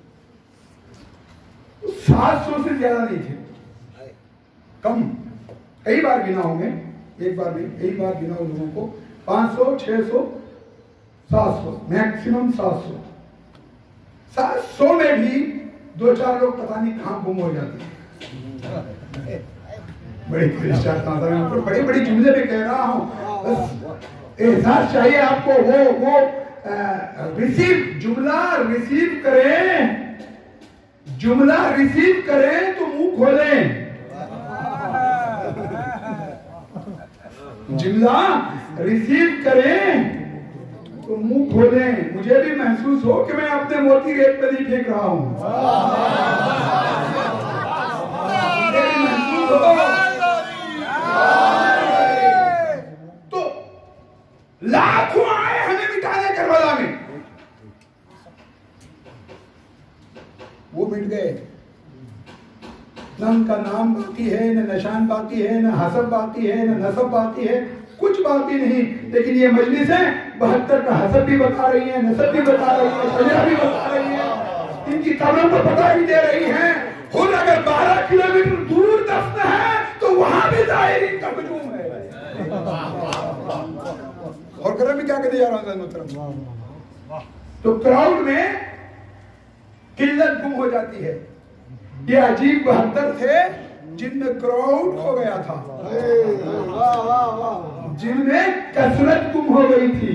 سات سو سے زیادہ نہیں تھے، کم. کئی بار گنا ہوں گے، ایک بار نہیں، کئی بار گنا ہوں لوگوں کو. پانچ سو، چھ سو، سات سو، میکسیمم سات سو. سات سو میں بھی دو چار لوگ پتہ نہیں کہاں گم ہو جاتے ہیں. بڑی بڑی بڑی جملے میں کہہ رہا ہوں، احساس چاہیے آپ کو. وہ وہ ریسیو جملہ ریسیو کریں، جملہ ریسیو کریں تو منہ کھولیں. جملہ ریسیو کریں تو منہ کھولیں. مجھے بھی محسوس ہو کہ میں اپنے موتی ریت پہ نہیں پھینک رہا ہوں. مجھے بھی محسوس ہو. تو لاکھوں آئے ہمیں مٹانے کربلا میں، وہ مٹ گئے. نہ ان کا نام باقی ہے، نہ نشان باقی ہے، نہ حسب باقی ہے، نہ نسب باقی ہے، کچھ باقی نہیں. لیکن یہ مجلس ہے بہتر کا حسب بھی بتا رہی ہے، نسب بھی بتا رہی ہے، شجرہ بھی بتا رہی ہے، ان کی قبروں کو پتہ بھی دے رہی ہیں. خود اگر بارہ کلومیٹر دور دفن ہے تو وہاں بھی ظاہرین کا ہجوم ہے. اور کرم بھی کیا کہتے جا رہا ہوں محترم. تو کراؤڈ میں قلت گم ہو جاتی ہے. یہ عجیب بہتر تھے جن میں کراؤڈ ہو گیا تھا، جن میں کثرت گم ہو گئی تھی.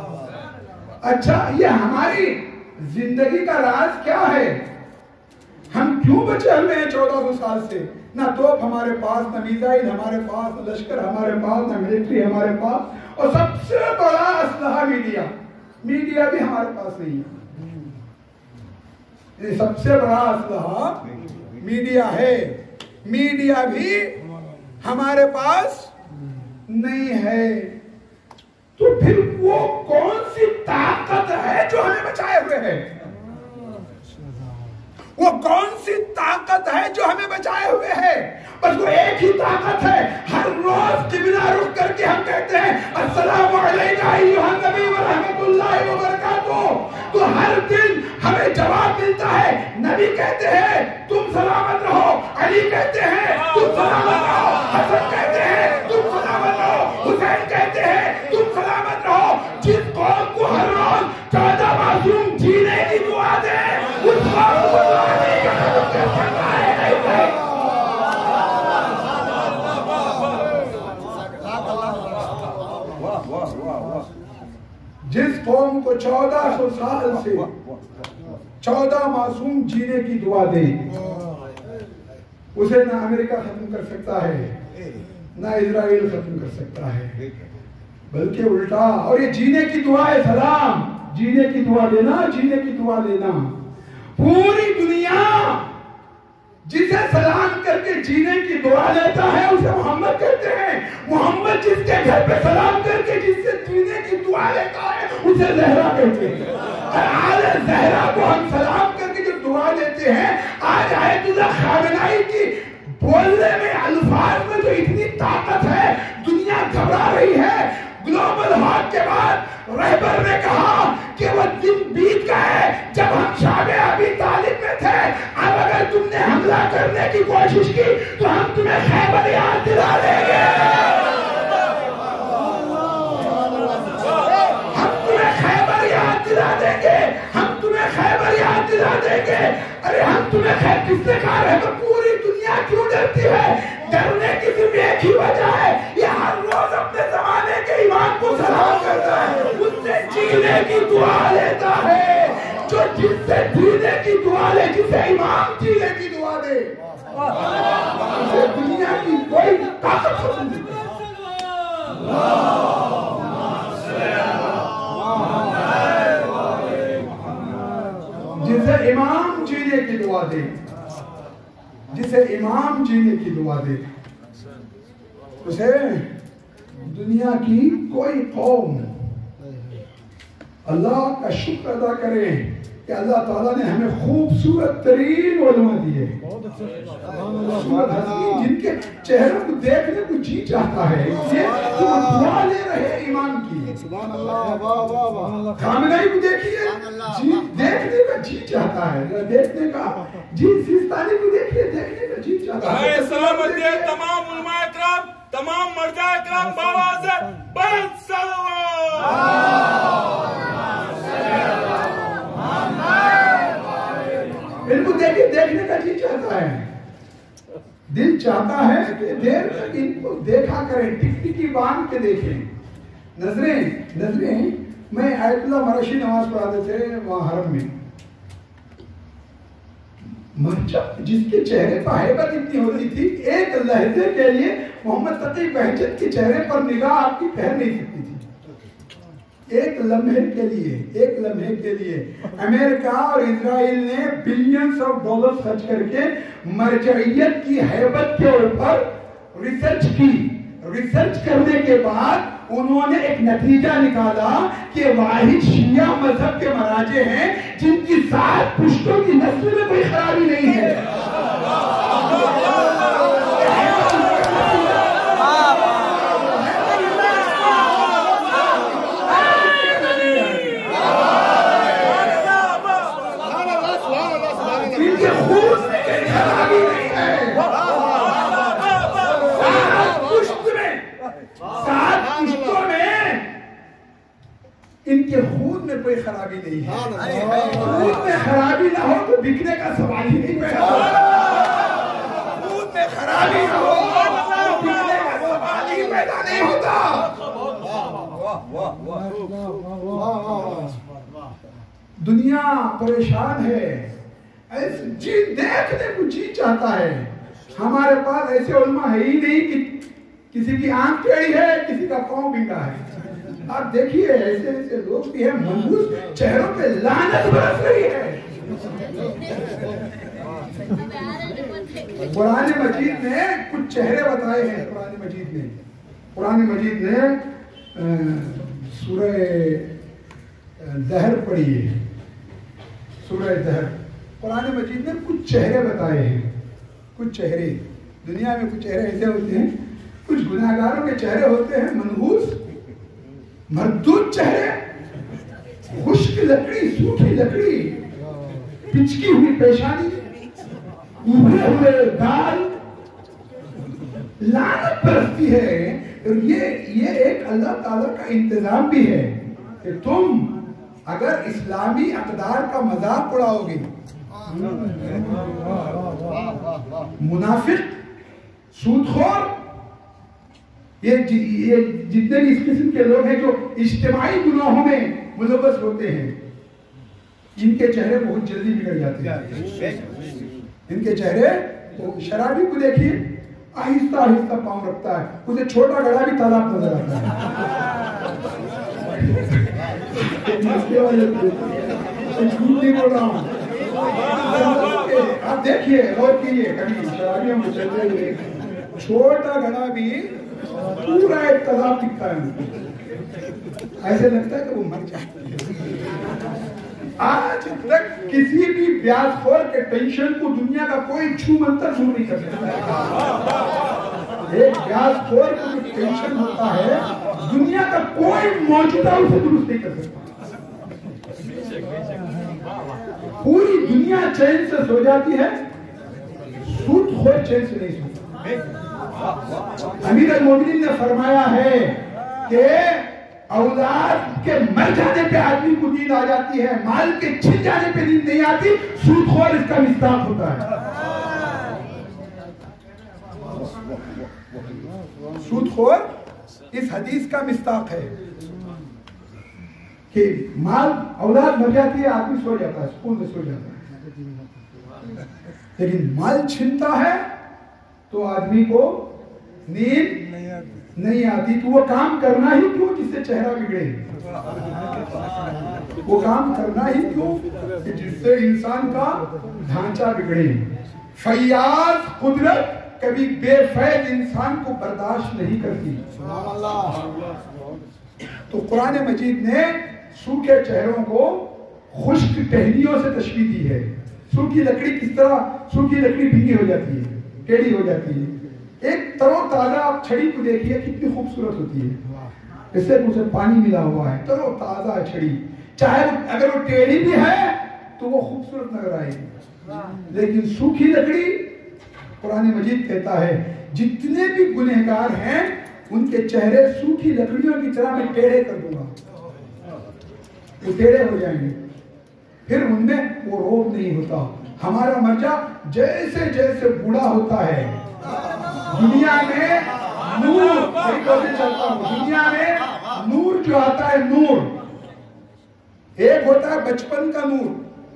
اچھا، یہ ہماری زندگی کا راز کیا ہے؟ ہم کیوں بچے ہوئے ہیں چودہ سو سال سے؟ نہ توپ ہمارے پاس، نہ میزائل ہمارے پاس، نہ لشکر ہمارے پاس، نہ ملٹری ہمارے پاس، اور سب سے بڑا اسلحہ میڈیا میڈیا بھی ہمارے پاس نہیں ہے۔ سب سے بڑا اسلحہ میڈیا ہے، میڈیا بھی ہمارے پاس نہیں ہے۔ تو پھر وہ کون سی طاقت ہے جو ہمیں بچائے ہوئے ہے؟ وہ کون سی طاقت ہے جو ہمیں بچائے ہوئے ہے؟ بس وہ ایک ہی طاقت ہے۔ ہر روز قبلہ رخ کر کے ہم کہتے ہیں السلام علیکم ایھا النبی ورحمۃ اللہ وبرکاتہ، تو ہر دن ہمیں جواب ملتا ہے۔ نبی کہتے ہیں تم سلامت رہو، علی کہتے ہیں تم سلامت رہو، حسن کہتے ہیں تم سلامت رہو، حسین کہتے ہیں تم سلامت رہو۔ جس قوم کو ہر روز چودہ معصوم جینے کی دعا دے، اس قوم کو اللہ نہیں کرتا ہے۔ جس قوم کو چودہ سو سال سے چودہ معصوم جینے کی دعا دے، اسے نہ امریکہ ختم کر سکتا ہے، نہ اسرائیل ختم کر سکتا ہے، بلکہ الٹا۔ اور یہ جینے کی دعا ہے سلام، جینے کی دعا دینا، جینے کی دعا دینا۔ پوری دنیا جسے سلام کر کے جینے کی دعا لیتا ہے اسے محمد کہتے ہیں۔ محمد جس کے گھر پہ سلام کر کے جس سے جینے کی دعا لیتا ہے اسے زہرا کہتے ہیں۔ اور آل زہرا کو ہم سلام کر کے جو دعا لیتے ہیں، آج آیت اللہ خامنائی کی بولنے میں، الفاظ میں جو اتنی طاقت ہے، دنیا گھبرا رہی ہے۔ گلوبل ہاک کے بعد رہبر نے کہا کہ وہ دن بیت گئے جب ہم شام ابی طالب میں تھے، اب اگر تم نے حملہ کرنے کی کوشش کی تو ہم تمہیں خیبر یاد دلا دیں گے، ہم تمہیں خیبر یاد دلا دیں گے، ہم تمہیں خیبر یاد دلا دیں گے۔ ارے ہم تمہیں خیبر کس نے کہا ہے؟ تو پوری دنیا کیوں ڈرتی ہے؟ ڈرنے کی صرف ایک ہی وجہ ہے، یہ ہر روز اپنے زمانے کے امام کو سلام کرتا ہے، اس سے جینے کی دعا لیتا ہے۔ جو جس سے جینے کی دعا لے، جسے امام جینے کی دعا دے، اسے دنیا کی کوئی طاقت ختم نہیں کر سکتی۔ جسے امام جینے کی دعا دے، جسے امام جینے کی دعا دے، اسے دنیا کی کوئی قوم۔ اللہ کا شکر ادا کریں کہ اللہ تعالیٰ نے ہمیں خوبصورت ترین علماء دیے، جن کے چہروں کو دیکھنے کو جی چاہتا ہے، یہ دعا لے رہے ایمان کی۔ خامنائی کو دیکھیے، جی دیکھنے کا جی چاہتا ہے، دیکھنے کا جی، سیستانی کو دیکھیے، دیکھنے کا جی چاہتا ہے۔ سلامت ہے تمام علماء اکرام، تمام مرجع اکرام، باواز بلند ان کو دیکھیے، دیکھنے کا جی چاہتا ہے، دل چاہتا ہے کہ دیر تک ان کو دیکھا کریں، ٹک ٹکی باندھ کے دیکھیں۔ نظریں نظریں میں آیت اللہ مرشی نماز پڑھاتے تھے وہاں حرم میں، مرجع جس کے چہرے پر ہیبت اتنی ہوتی تھی، ایک لہجے کے لیے محمد تقی بہجت کے چہرے پر نگاہ آپ کی ٹھہر نہیں سکتی تھی۔ ایک لمحے کے لیے ایک لمحے کے لیے امریکہ اور اسرائیل نے بلینز آف ڈالر خرچ کر کے مرجعیت کی ہیبت کے اوپر ریسرچ کی۔ ریسرچ کرنے کے بعد انہوں نے ایک نتیجہ نکالا کہ واحد شیعہ مذہب کے مراجع ہیں جن کی سات پشتوں کی نسل میں کوئی خرابی نہیں ہے۔ ان کے خون میں کوئی خرابی نہیں ہے۔ سات پشت میں سات پشتوں میں ان کے خون میں کوئی خرابی نہیں ہے۔ خون میں خرابی نہ ہو تو بکنے کا سوال ہی نہیں پیدا ہوتا۔ خون میں خرابی نہ ہو تو بکنے کا سوال ہی پیدا نہیں ہوتا۔ دنیا پریشان ہے، ایسے جی دیکھنے کو جی چاہتا ہے. ہمارے پاس ایسے علماء ہے ہی نہیں کہ کسی کی آنکھ ٹیڑھی ہے, کسی کا پاؤں بنگا ہے. آپ دیکھیے ایسے ایسے لوگ بھی ہیں, منحوس چہروں پہ لعنت برس رہی ہے. قرآن مجید نے کچھ چہرے بتائے ہیں. قرآن مجید نے قرآن مجید نے سورہ دہر پڑھی ہے. سورہ دہر قرآن مجید نے کچھ چہرے بتائے ہیں. کچھ چہرے دنیا میں کچھ چہرے ایسے ہوتے ہیں, کچھ گناہگاروں کے چہرے ہوتے ہیں منحوس مردود چہرے, خشک لکڑی, سوکھی لکڑی, پچکی ہوئی پیشانی, ابھرے ہوئے گال, لعنت برستی ہے. اور یہ یہ ایک اللہ تعالیٰ کا انتظام بھی ہے کہ تم اگر اسلامی اقدار کا مذاق اڑاؤ گے, منافق, سود خور, یہ جتنے بھی اس قسم کے لوگ ہیں جو اجتماعی گناہوں میں ملوث ہوتے ہیں, ان کے چہرے بہت جلدی بگڑ جاتے ہیں. ان کے چہرے, شرابی کو دیکھیے آہستہ آہستہ پاؤں رکھتا ہے, اسے چھوٹا گڑھا بھی تالاب نظر آتا ہے. آپ دیکھیے غور کیجیے کبھی شرابیوں کو چلتے ہوئے چھوٹا گڑھا بھی پورا ایک تالاب دکھتا ہے, ایسے لگتا ہے کہ وہ مر جائے. آج تک کسی بھی بیاض خور کے ٹینشن کو دنیا کا کوئی چھو منتر دور نہیں کر سکتا. ایک بیاض خور کو جو ٹینشن ہوتا ہے دنیا کا کوئی موجودہ اسے درست نہیں کر سکتا. پوری دنیا چین سے سو جاتی ہے, سود خور چین سے نہیں سوتا. امیر المومنین نے فرمایا ہے کہ اولاد کے مر جانے پہ آدمی کو نیند آ جاتی ہے, مال کے چھن جانے پہ نیند نہیں آتی. سود خور اس کا مصداق ہوتا ہے. سود خور اس حدیث کا مصداق ہے کہ مال اولاد مر جاتی ہے, آدمی سو جاتا ہے, سکون سے سو جاتا ہے. لیکن مال چھنتا ہے تو آدمی کو نیند نہیں آتی. تو وہ کام کرنا ہی کیوں جس سے چہرہ بگڑے, وہ کام کرنا ہی کیوں کہ جس سے انسان کا ڈھانچہ بگڑے. فیاض قدرت کبھی بے فیض انسان کو برداشت نہیں کرتی. تو قرآن مجید نے سوکھے چہروں کو خشک ٹہنیوں سے تشبیہ دی ہے. سوکھی لکڑی کس طرح, سوکھی لکڑی بھینگی ہو جاتی ہے, ٹیڑھی ہو جاتی ہے. ایک ترو تازہ آپ چھڑی کو دیکھیے کتنی خوبصورت ہوتی ہے, اس سے اسے پانی ملا ہوا ہے, ترو تازہ ہے چھڑی. چاہے اگر وہ ٹیڑھی بھی ہے تو وہ خوبصورت نظر آئے گی. لیکن سوکھی لکڑی, قرآن مجید کہتا ہے جتنے بھی گنہگار ہیں ان کے چہرے سوکھی لکڑیوں کی طرح میں ٹیڑھے کر دوں گا, وہ ٹیڑھے ہو جائیں گے. پھر ان میں وہ روب نہیں ہوتا. ہمارا مرجع جیسے جیسے بوڑھا ہوتا ہے, دنیا میں نور, دنیا میں نور جو آتا ہے, نور ایک ہوتا ہے بچپن کا نور,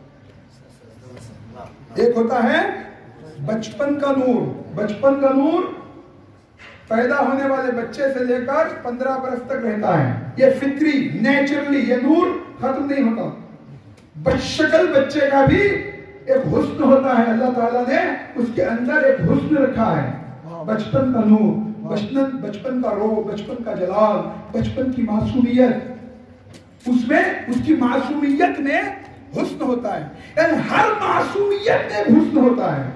ایک ہوتا ہے بچپن کا نور. بچپن کا نور پیدا ہونے والے بچے سے لے کر پندرہ برس تک رہتا ہے. یہ فطری, نیچرلی یہ نور ختم نہیں ہوتا. بشکل بچے کا بھی ایک حسن ہوتا ہے, اللہ تعالیٰ نے اس کے اندر ایک حسن رکھا ہے. بچپن کا نور, بچپن بچپن کا رو, بچپن کا جلال, بچپن کی معصومیت, اس میں اس کی معصومیت میں حسن ہوتا ہے. یعنی ہر معصومیت میں حسن ہوتا ہے,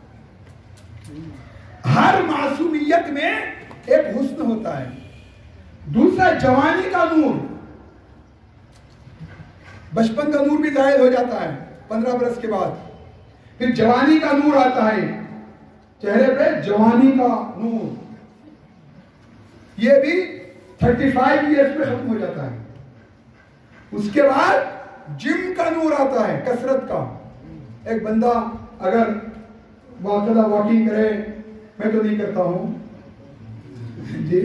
ہر معصومیت میں ایک حسن ہوتا ہے. دوسرا جوانی کا نور, بچپن کا نور بھی ظاہر ہو جاتا ہے پندرہ برس کے بعد. پھر جوانی کا نور آتا ہے چہرے پہ, جوانی کا نور, یہ بھی تھرٹی فائیو ایئرز پہ ختم ہو جاتا ہے. اس کے بعد جم کا نور آتا ہے, کثرت کا. ایک بندہ اگر باقاعدہ واکنگ کرے, میں تو نہیں کرتا ہوں جی,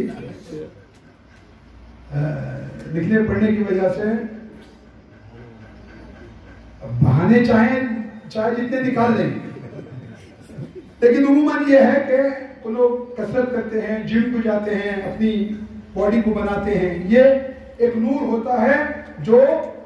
لکھنے پڑھنے کی وجہ سے بہانے چاہیں چاہے جتنے نکال لیں. لیکن عموماً یہ ہے کہ وہ لوگ کثرت کرتے ہیں, جم کو جاتے ہیں, اپنی باڈی کو بناتے ہیں. یہ ایک نور ہوتا ہے جو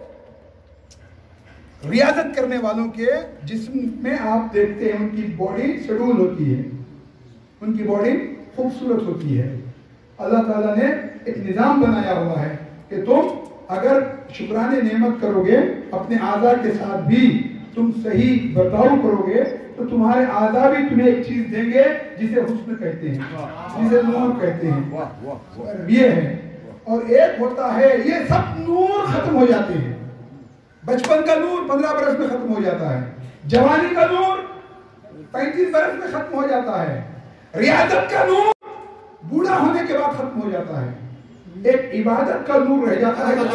ریاضت کرنے والوں کے جسم میں آپ دیکھتے ہیں ان کی باڈی شیڈول ہوتی ہے, ان کی باڈی خوبصورت ہوتی ہے. اللہ تعالیٰ نے ایک نظام بنایا ہوا ہے کہ تم اگر شکرانے نعمت کرو گے, اپنے اعضاء کے ساتھ بھی تم صحیح برتاؤ کرو گے, تو تمہارے اعضاء بھی تمہیں ایک چیز دیں گے جسے حسن کہتے ہیں, جسے نور کہتے ہیں. یہ ہے. اور ایک ہوتا ہے, یہ سب نور ختم ہو جاتے ہیں. بچپن کا نور پندرہ برس میں ختم ہو جاتا ہے, جوانی کا نور پینتیس برس میں ختم ہو جاتا ہے, ریاضت کا نور بوڑھا ہونے کے بعد ختم ہو جاتا ہے. ایک عبادت کا نور رہ جاتا ہے,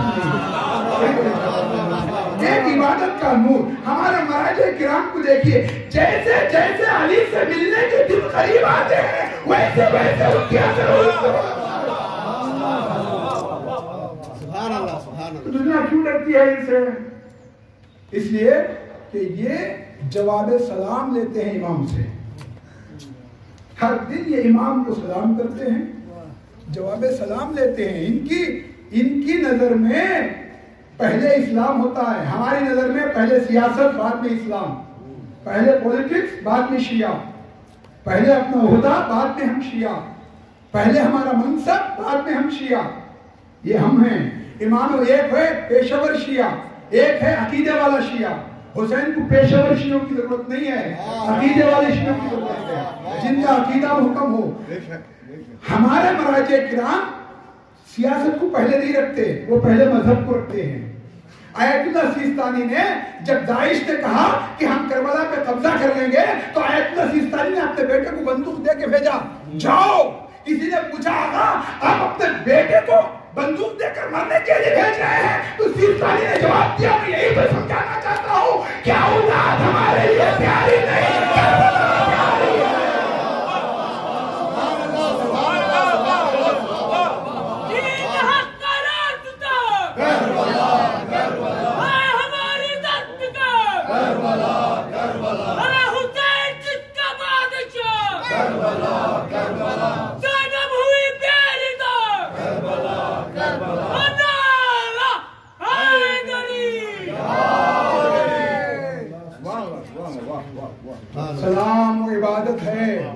ایک عبادت کا نور. ہمارے مراجع کرام کو دیکھیے, جیسے جیسے علی سے ملنے کے دن قریب آتے ہیں ویسے ویسے ان کی اثر دنیا کیوں ڈرتی ہے ان سے؟ اس لیے کہ یہ جواب سلام لیتے ہیں امام سے. ہر دن یہ امام کو سلام کرتے ہیں, جواب سلام لیتے ہیں. ان کی ان کی نظر میں پہلے اسلام ہوتا ہے, ہماری نظر میں پہلے سیاست بعد میں اسلام, پہلے پولیٹکس بعد میں شیعہ, پہلے اپنا عہدہ بعد میں ہم شیعہ, پہلے ہمارا منصب بعد میں ہم شیعہ. یہ ہم ہیں. امام ایک ہے پیشور شیعہ, ایک ہے عقیدے والا شیعہ. حسین کو پیشور شیعوں کی ضرورت نہیں ہے, عقیدے والے شیعوں کی ضرورت ہے جن کا عقیدہ حکم ہو. ہمارے مراجع کرام سیاست کو پہلے نہیں رکھتے, وہ پہلے مذہب کو رکھتے ہیں. آیت اللہ سیستانی نے جب داعش نے کہا کہ ہم کربلا پہ قبضہ کر لیں گے, تو آیت اللہ سیستانی نے اپنے بیٹے کو بندوق دے کے بھیجا, جاؤ. کسی نے پوچھا آقا آپ اپنے بیٹے کو بندوق دے کر مرنے کے لیے بھیج رہے ہیں؟ تو سیستانی نے جواب دیا, میں یہی تو سمجھانا چاہتا ہوں, کیا اولاد ہمارے لیے پیاری نہیں, پیاری ہے. سلام و عبادت ہے.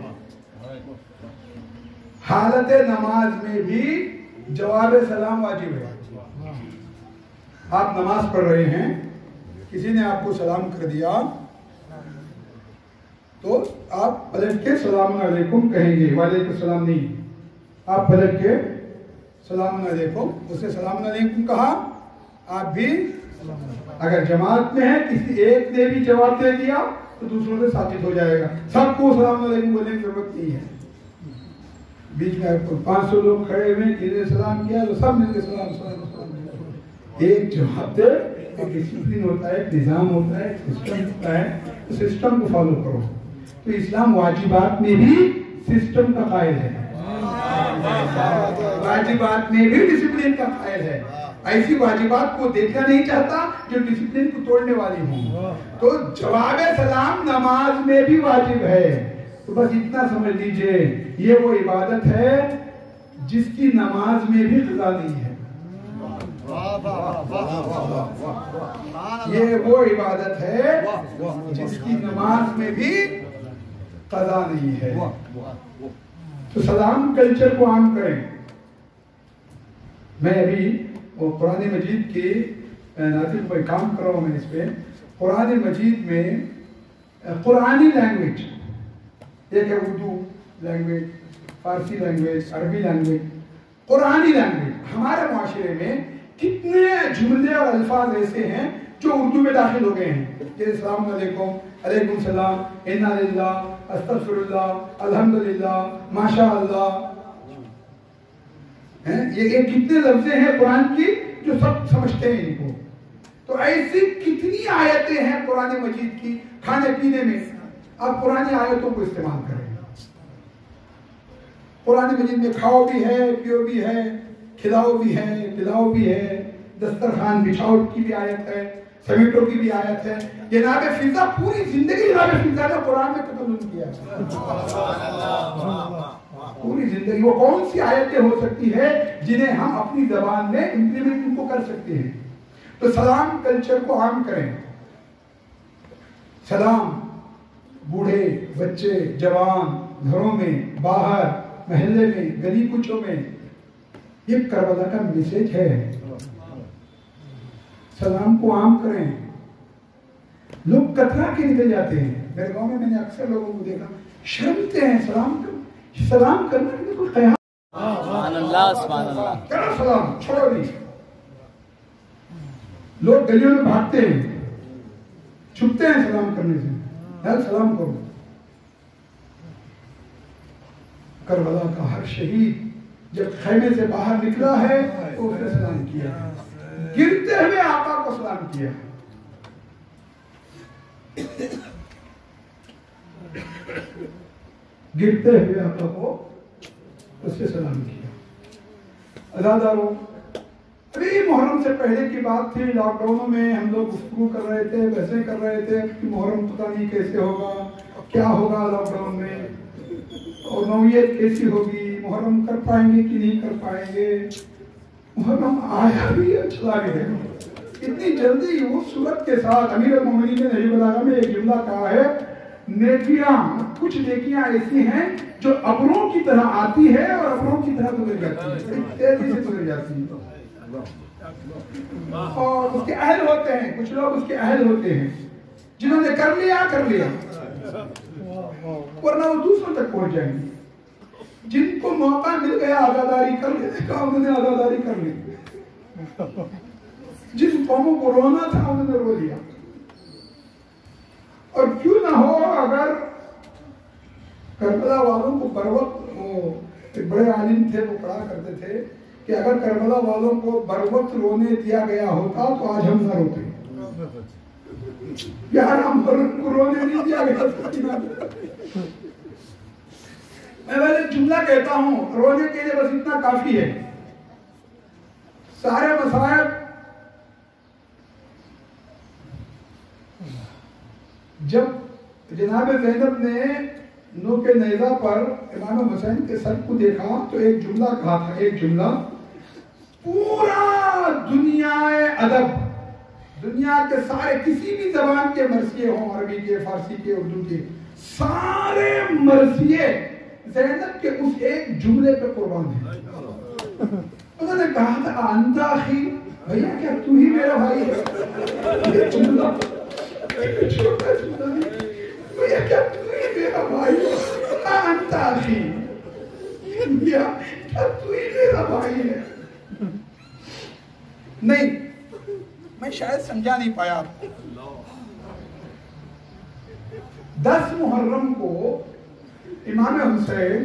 حالت نماز میں بھی جواب سلام واجب ہے. آپ نماز پڑھ رہے ہیں, کسی نے آپ کو سلام کر دیا تو آپ پلٹ کے سلام علیکم کہیں گے, وعلیکم السلام نہیں. آپ پلٹ کے سلام علیکم, اسے سلام علیکم کہا, آپ بھی. اگر جماعت میں ہے, کسی ایک نے بھی جواب دے دیا تو دوسروں سے ثابت ہو جائے گا. سب کو سلام علیکم بولنے کی ضرورت نہیں ہے. بیچ میں پانچ سو لوگ کھڑے ہوئے, کسی نے سلام کیا تو سب مل کے سلام سلام سلام. ایک جواب دے, ایک ڈسپلن ہوتا ہے, ایک نظام ہوتا ہے, ایک سسٹم ہوتا ہے, تو سسٹم کو فالو کرو. تو اسلام واجبات میں بھی سسٹم کا قائل ہے, واجبات میں بھی ڈسپلن کا قائل ہے. ایسی واجبات کو دیکھنا نہیں چاہتا جو ڈسپلن کو توڑنے والی ہوں. تو جواب سلام نماز میں بھی واجب ہے. تو بس اتنا سمجھ لیجئے, یہ وہ عبادت ہے جس کی نماز میں بھی قضا نہیں ہے. یہ وہ عبادت ہے جس کی نماز میں بھی قضا نہیں ہے. تو سلام کلچر کو عام کریں. میں ابھی وہ قرآن مجید کی ناظر کوئی کام کر رہا ہوں میں اس پہ. قرآن مجید میں قرآنی لینگویج, ایک ہے Urdu language, Farsi language, Arabi language. قرآنی لینگویج ہمارے معاشرے میں کتنے جملے اور الفاظ ایسے ہیں جو اردو میں داخل ہو گئے ہیں, جیسے السلام علیکم, علیکم السلام, انا للہ, استغفر اللہ, الحمدللہ, ماشاء اللہ. یہ کتنے لفظیں ہیں قرآن کی جو سب سمجھتے ہیں ان کو. تو ایسی کتنی آیتیں ہیں قرآن مجید کی کھانے پینے میں. آپ قرآن آیتوں کو استعمال کریں. قرآن مجید میں کھاؤ بھی ہے, پیو بھی ہے, کھلاؤ بھی ہے, پلاؤ بھی ہے, दस्तरखान बिछाओ की भी आयत है, समेटो की भी आयत है। जनाब फिजा पूरी जिंदगी जनाब फिजा ने कुरान में तकल्लुम किया, पूरी जिंदगी। वो कौन सी आयतें हो सकती है जिन्हें हम अपनी जबान में इंप्लीमेंट उनको कर सकते हैं? तो सलाम कल्चर को आम करें। सलाम बूढ़े, बच्चे, जवान, घरों में, बाहर, महल्ले में, गली कुचों में, ये करबला का मैसेज है। सलाम को आम करें। लोग कतरा के निकल जाते हैं। मेरे गांव में मैंने अक्सर लोगों को देखा, शर्मते हैं सलाम कर, सलाम करना बिल्कुल क़याम। सुभान अल्लाह, सुभान अल्लाह। करो सलाम, छोड़ो नहीं। लोग गलियों में भागते हैं, छुपते हैं सलाम करने से। यार सलाम करो। करबला का हर शहीद जब खैमे से बाहर निकला है तो उसने सलाम किया, गिरते हुए आका को सलाम किया। गिरते हुए आका को उससे सलाम किया। अज़ादारों, अभी मुहर्रम से पहले की बात थी। लॉकडाउनों में हम लोग गुफ्तगू कर रहे थे, बहसें कर रहे थे कि मुहर्रम पता नहीं कैसे होगा, क्या होगा लॉकडाउन में, और नौयत कैसी होगी, मुहर्रम कर पाएंगे कि नहीं कर पाएंगे। मुहर्रम आया भी है, चला भी गया इतनी जल्दी। वो सूरत के साथ अमीर मोमिनीन ने नहजुल बलागा में एक जुमला कहा है, नेकियां, कुछ नेकियां ऐसी हैं जो अबरों की तरह आती है और अबरों की तरह गुजर जाती है, तेजी से गुजर जाती है, और उसके अहल होते हैं। कुछ लोग उसके अहल होते हैं, जिन्होंने कर लिया कर लिया, वरना वो दूसरों तक पहुंच जाएंगे। जिनको मौका मिल गया आजादारी कर लेने का, उन्होंने आजादारी कर ली। जिन कौमों को रोना था उन्होंने रो लिया। और क्यों ना हो, अगर करबला वालों को बरवक्त, वो एक बड़े आलिम थे, वो पढ़ा करते थे कि अगर करबला वालों को बरवक्त रोने दिया गया होता तो आज हम न रोते। यार हम को रोने नहीं दिया गया। मैं पहले जुमला कहता हूं, रोने के लिए बस इतना काफी है। सारे मसाइब जब जनाब ज़ैनब ने नो के नेज़ा पर इमाम हुसैन के सर को देखा तो एक जुमला कहा था, एक जुमला पूरा दुनियाए अदब, दुनिया के सारे किसी भी जबान के मरसिए हों, अरबी के, फारसी के, उर्दू के, सारे मरसिए ज़ैनब के उस एक जुमले पे कुर्बान है। उन्होंने कहा था, अंता ही भैया, क्या तू ही मेरा भाई है? ये जुमला छोटा जुमला नहीं, भैया क्या तू ही मेरा भाई है? अंता ही भैया, क्या तू ही मेरा भाई है? नहीं, मैं शायद समझा नहीं पाया आपको। दस मुहर्रम को इमाम हुसैन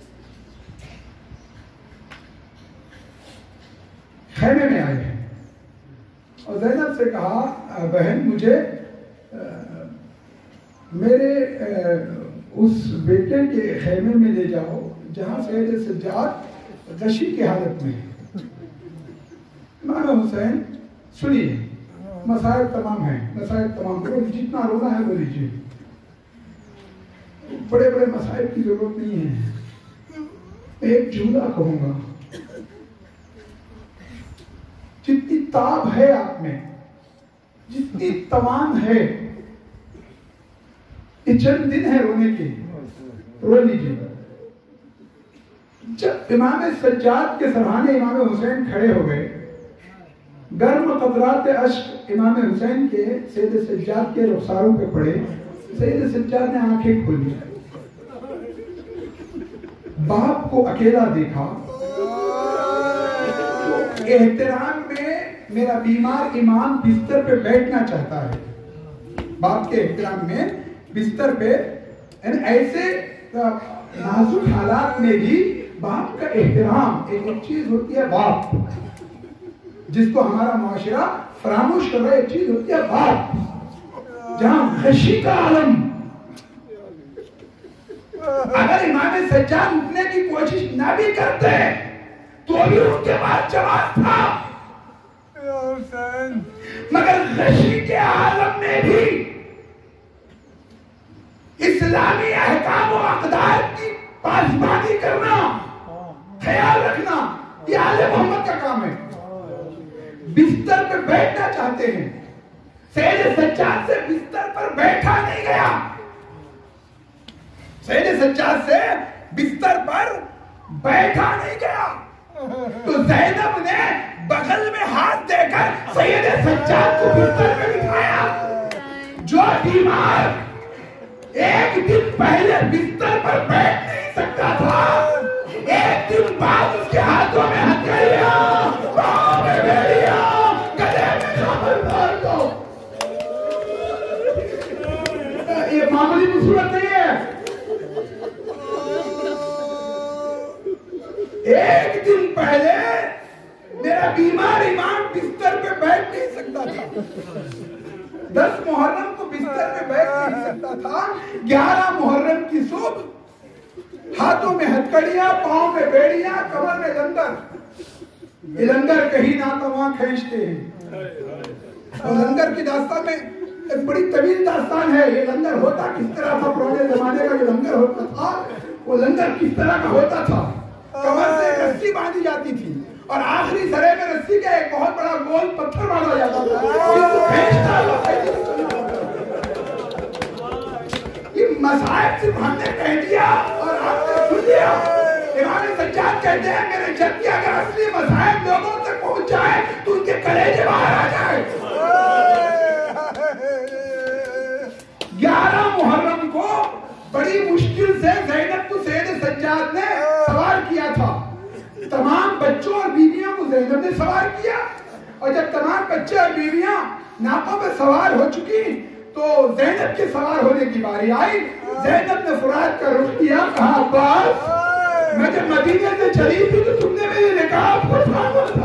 खैमे में आए हैं और ज़ैनब से कहा, बहन मुझे आ, मेरे आ, उस बेटे के खैमे में ले जाओ जहां सैयद सज्जाद गशी की हालत में है। इमाम हुसैन सुनिए, मसाइल तमाम हैं, मसाइल तमाम करो, जितना रोना है वो लीजिए, बड़े बड़े मसाइल की जरूरत नहीं है। एक जुमला कहूंगा, जितनी ताब है आप में, जितनी तवान है, ये चंद दिन है रोने के, रो लीजिए। जब इमाम सज्जाद के सराहने इमाम हुसैन खड़े हो गए, गर्म कतरात अश्क इमाम हुसैन के सैयद सज्जाद के रुखसारों पे पड़े, सैयद सज्जाद ने आंखें खोली, बाप को अकेला देखा। एहतराम में मेरा बीमार इमाम बिस्तर पे बैठना चाहता है, बाप के एहतराम में बिस्तर पे, ऐसे नाजुक हालात में भी बाप का एहतराम, एक, एक चीज होती है बाप, जिसको हमारा माशरा फरामोश कर रहा है, एक चीज होती है बाप। जहां गशी का आलम, अगर इमाम सज्जाद उठने की कोशिश ना भी करते तो भी उनके पास जवाब था। نشری کے عالم میں بھی اسلامی احکام و اقدار کی پاسبانی کرنا، خیال رکھنا، یہ آل محمد کا کام ہے۔ بستر پہ بیٹھنا چاہتے ہیں، سید سجاد سے بستر پر بیٹھا نہیں گیا، سید سجاد سے بستر پر بیٹھا نہیں گیا، تو زینب نے بغل میں ہاتھ دے کر سید سجاد کو بستر پہ بٹھایا۔ جو بیمار ایک دن پہلے بستر پر بیٹھ نہیں سکتا تھا، ایک دن بعد اس کے ہاتھوں میں ہتھیلیاں، پاؤں میں بیڑیاں، گلے میں چاول کو، یہ معمولی مصیبت نہیں ہے۔ ایک دن پہلے میرا بیمار امام بستر پہ بیٹھ نہیں سکتا تھا، دس محرم کو بستر پہ بیٹھ نہیں سکتا تھا، گیارہ محرم کی صبح ہاتھوں میں ہتھکڑیاں، پاؤں میں بیڑیاں، کمر میں لنگر۔ یہ لنگر کہیں نہ کہاں کھینچتے ہیں، اور لنگر کی داستان میں ایک بڑی طویل داستان ہے۔ یہ لنگر ہوتا کس طرح تھا، پرانے زمانے کا جو لنگر ہوتا تھا وہ لنگر کس طرح کا ہوتا تھا۔ کمر سے ایک رسی باندھی جاتی تھی اور آخری سرے میں رسی کا ایک بہت بڑا گول پتھر باندھا جاتا تھا، جس کو کھینچتا ہوا۔ یہ مصائب صرف ہم نے کہہ دیا اور آپ نے سن لیا۔ امام سجاد کہتے ہیں میرے جد کے اگر اصلی مصائب لوگوں تک پہنچ جائے تو ان کے کلیجے باہر آ جائے۔ گیارہ محرم کو بڑی مشکل سے زینب کو سید سجاد نے سوار کیا تھا۔ تمام بچوں اور بیویوں کو زینب نے سوار کیا، اور جب تمام بچے اور بیویاں ناقوں پہ سوار ہو چکی تو زینب کے سوار ہونے کی باری آئی۔ زینب نے فرات کا رخ کیا، کہا عباس میں جب مدینے سے چلی تھی تو تم نے میرے نکاح کو تھاما تھا،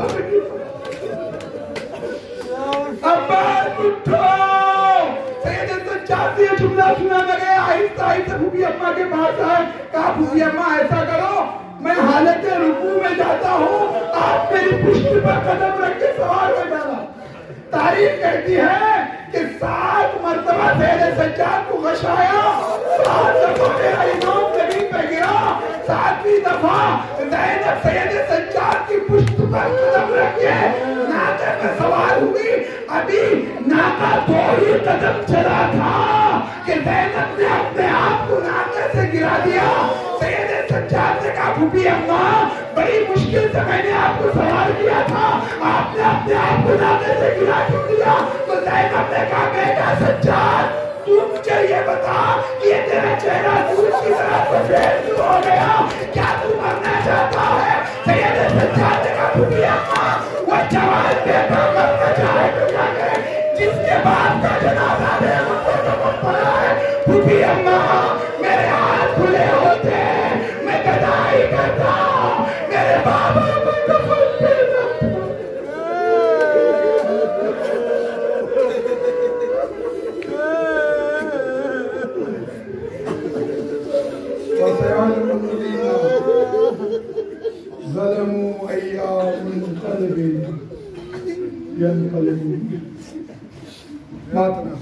عباس اٹھو۔ سید سجاد یہ جملہ سنا لگے، آہستہ آہستہ پھوپھی اماں کے پاس آئے، کہا پھوپھی اماں ایسا کرو میں حالت رکوع میں جاتا ہوں، آپ میری پشت پر قدم رکھ کے سوار ہو جانا۔ تاریخ کہتی ہے کہ سات مرتبہ سید سجاد کو غشایا، سات دفعہ میرا امام زمین پہ گرا، ساتویں دفعہ زینب سید سجاد کی پشت پر قدم رکھ کے ناقے میں سوار ہوئی۔ ابھی ناقہ دو ہی قدم چلا تھا کہ زینب نے اپنے آپ کو ناقے سے گرا دیا۔ سید سجاد نے کہا پھوپھی اماں بڑی مشکل سے میں نے آپ کو سوار کیا تھا، آپ نے اپنے آپ کو ناقے سے گرا کیوں دیا؟ تو زینب نے کہا بیٹا سجاد تو مجھے یہ بتا کہ یہ تیرا چہرہ دودھ کی طرح سفید کیوں ہو گیا، کیا تو مرنا چاہتا ہے؟ سید سجاد نے کہا پھوپھی اماں وہ جوان بیٹا مرنا چاہے تو کیا کرے، جس کے بعد کا جنازہ دے مجھے تو پڑا ہے۔ پھوپھی اماں میرے ہاتھ کھلے ہوتے ہیں، میں گدائی کرتا ہوں، میرے بابا کو کفن دیتا ہوں۔ وَسَيَعْلَمُ الَّذِينَ ظَلَمُوا أَيَّ مُنقَلِبٍ يَنقَلِبُونَ۔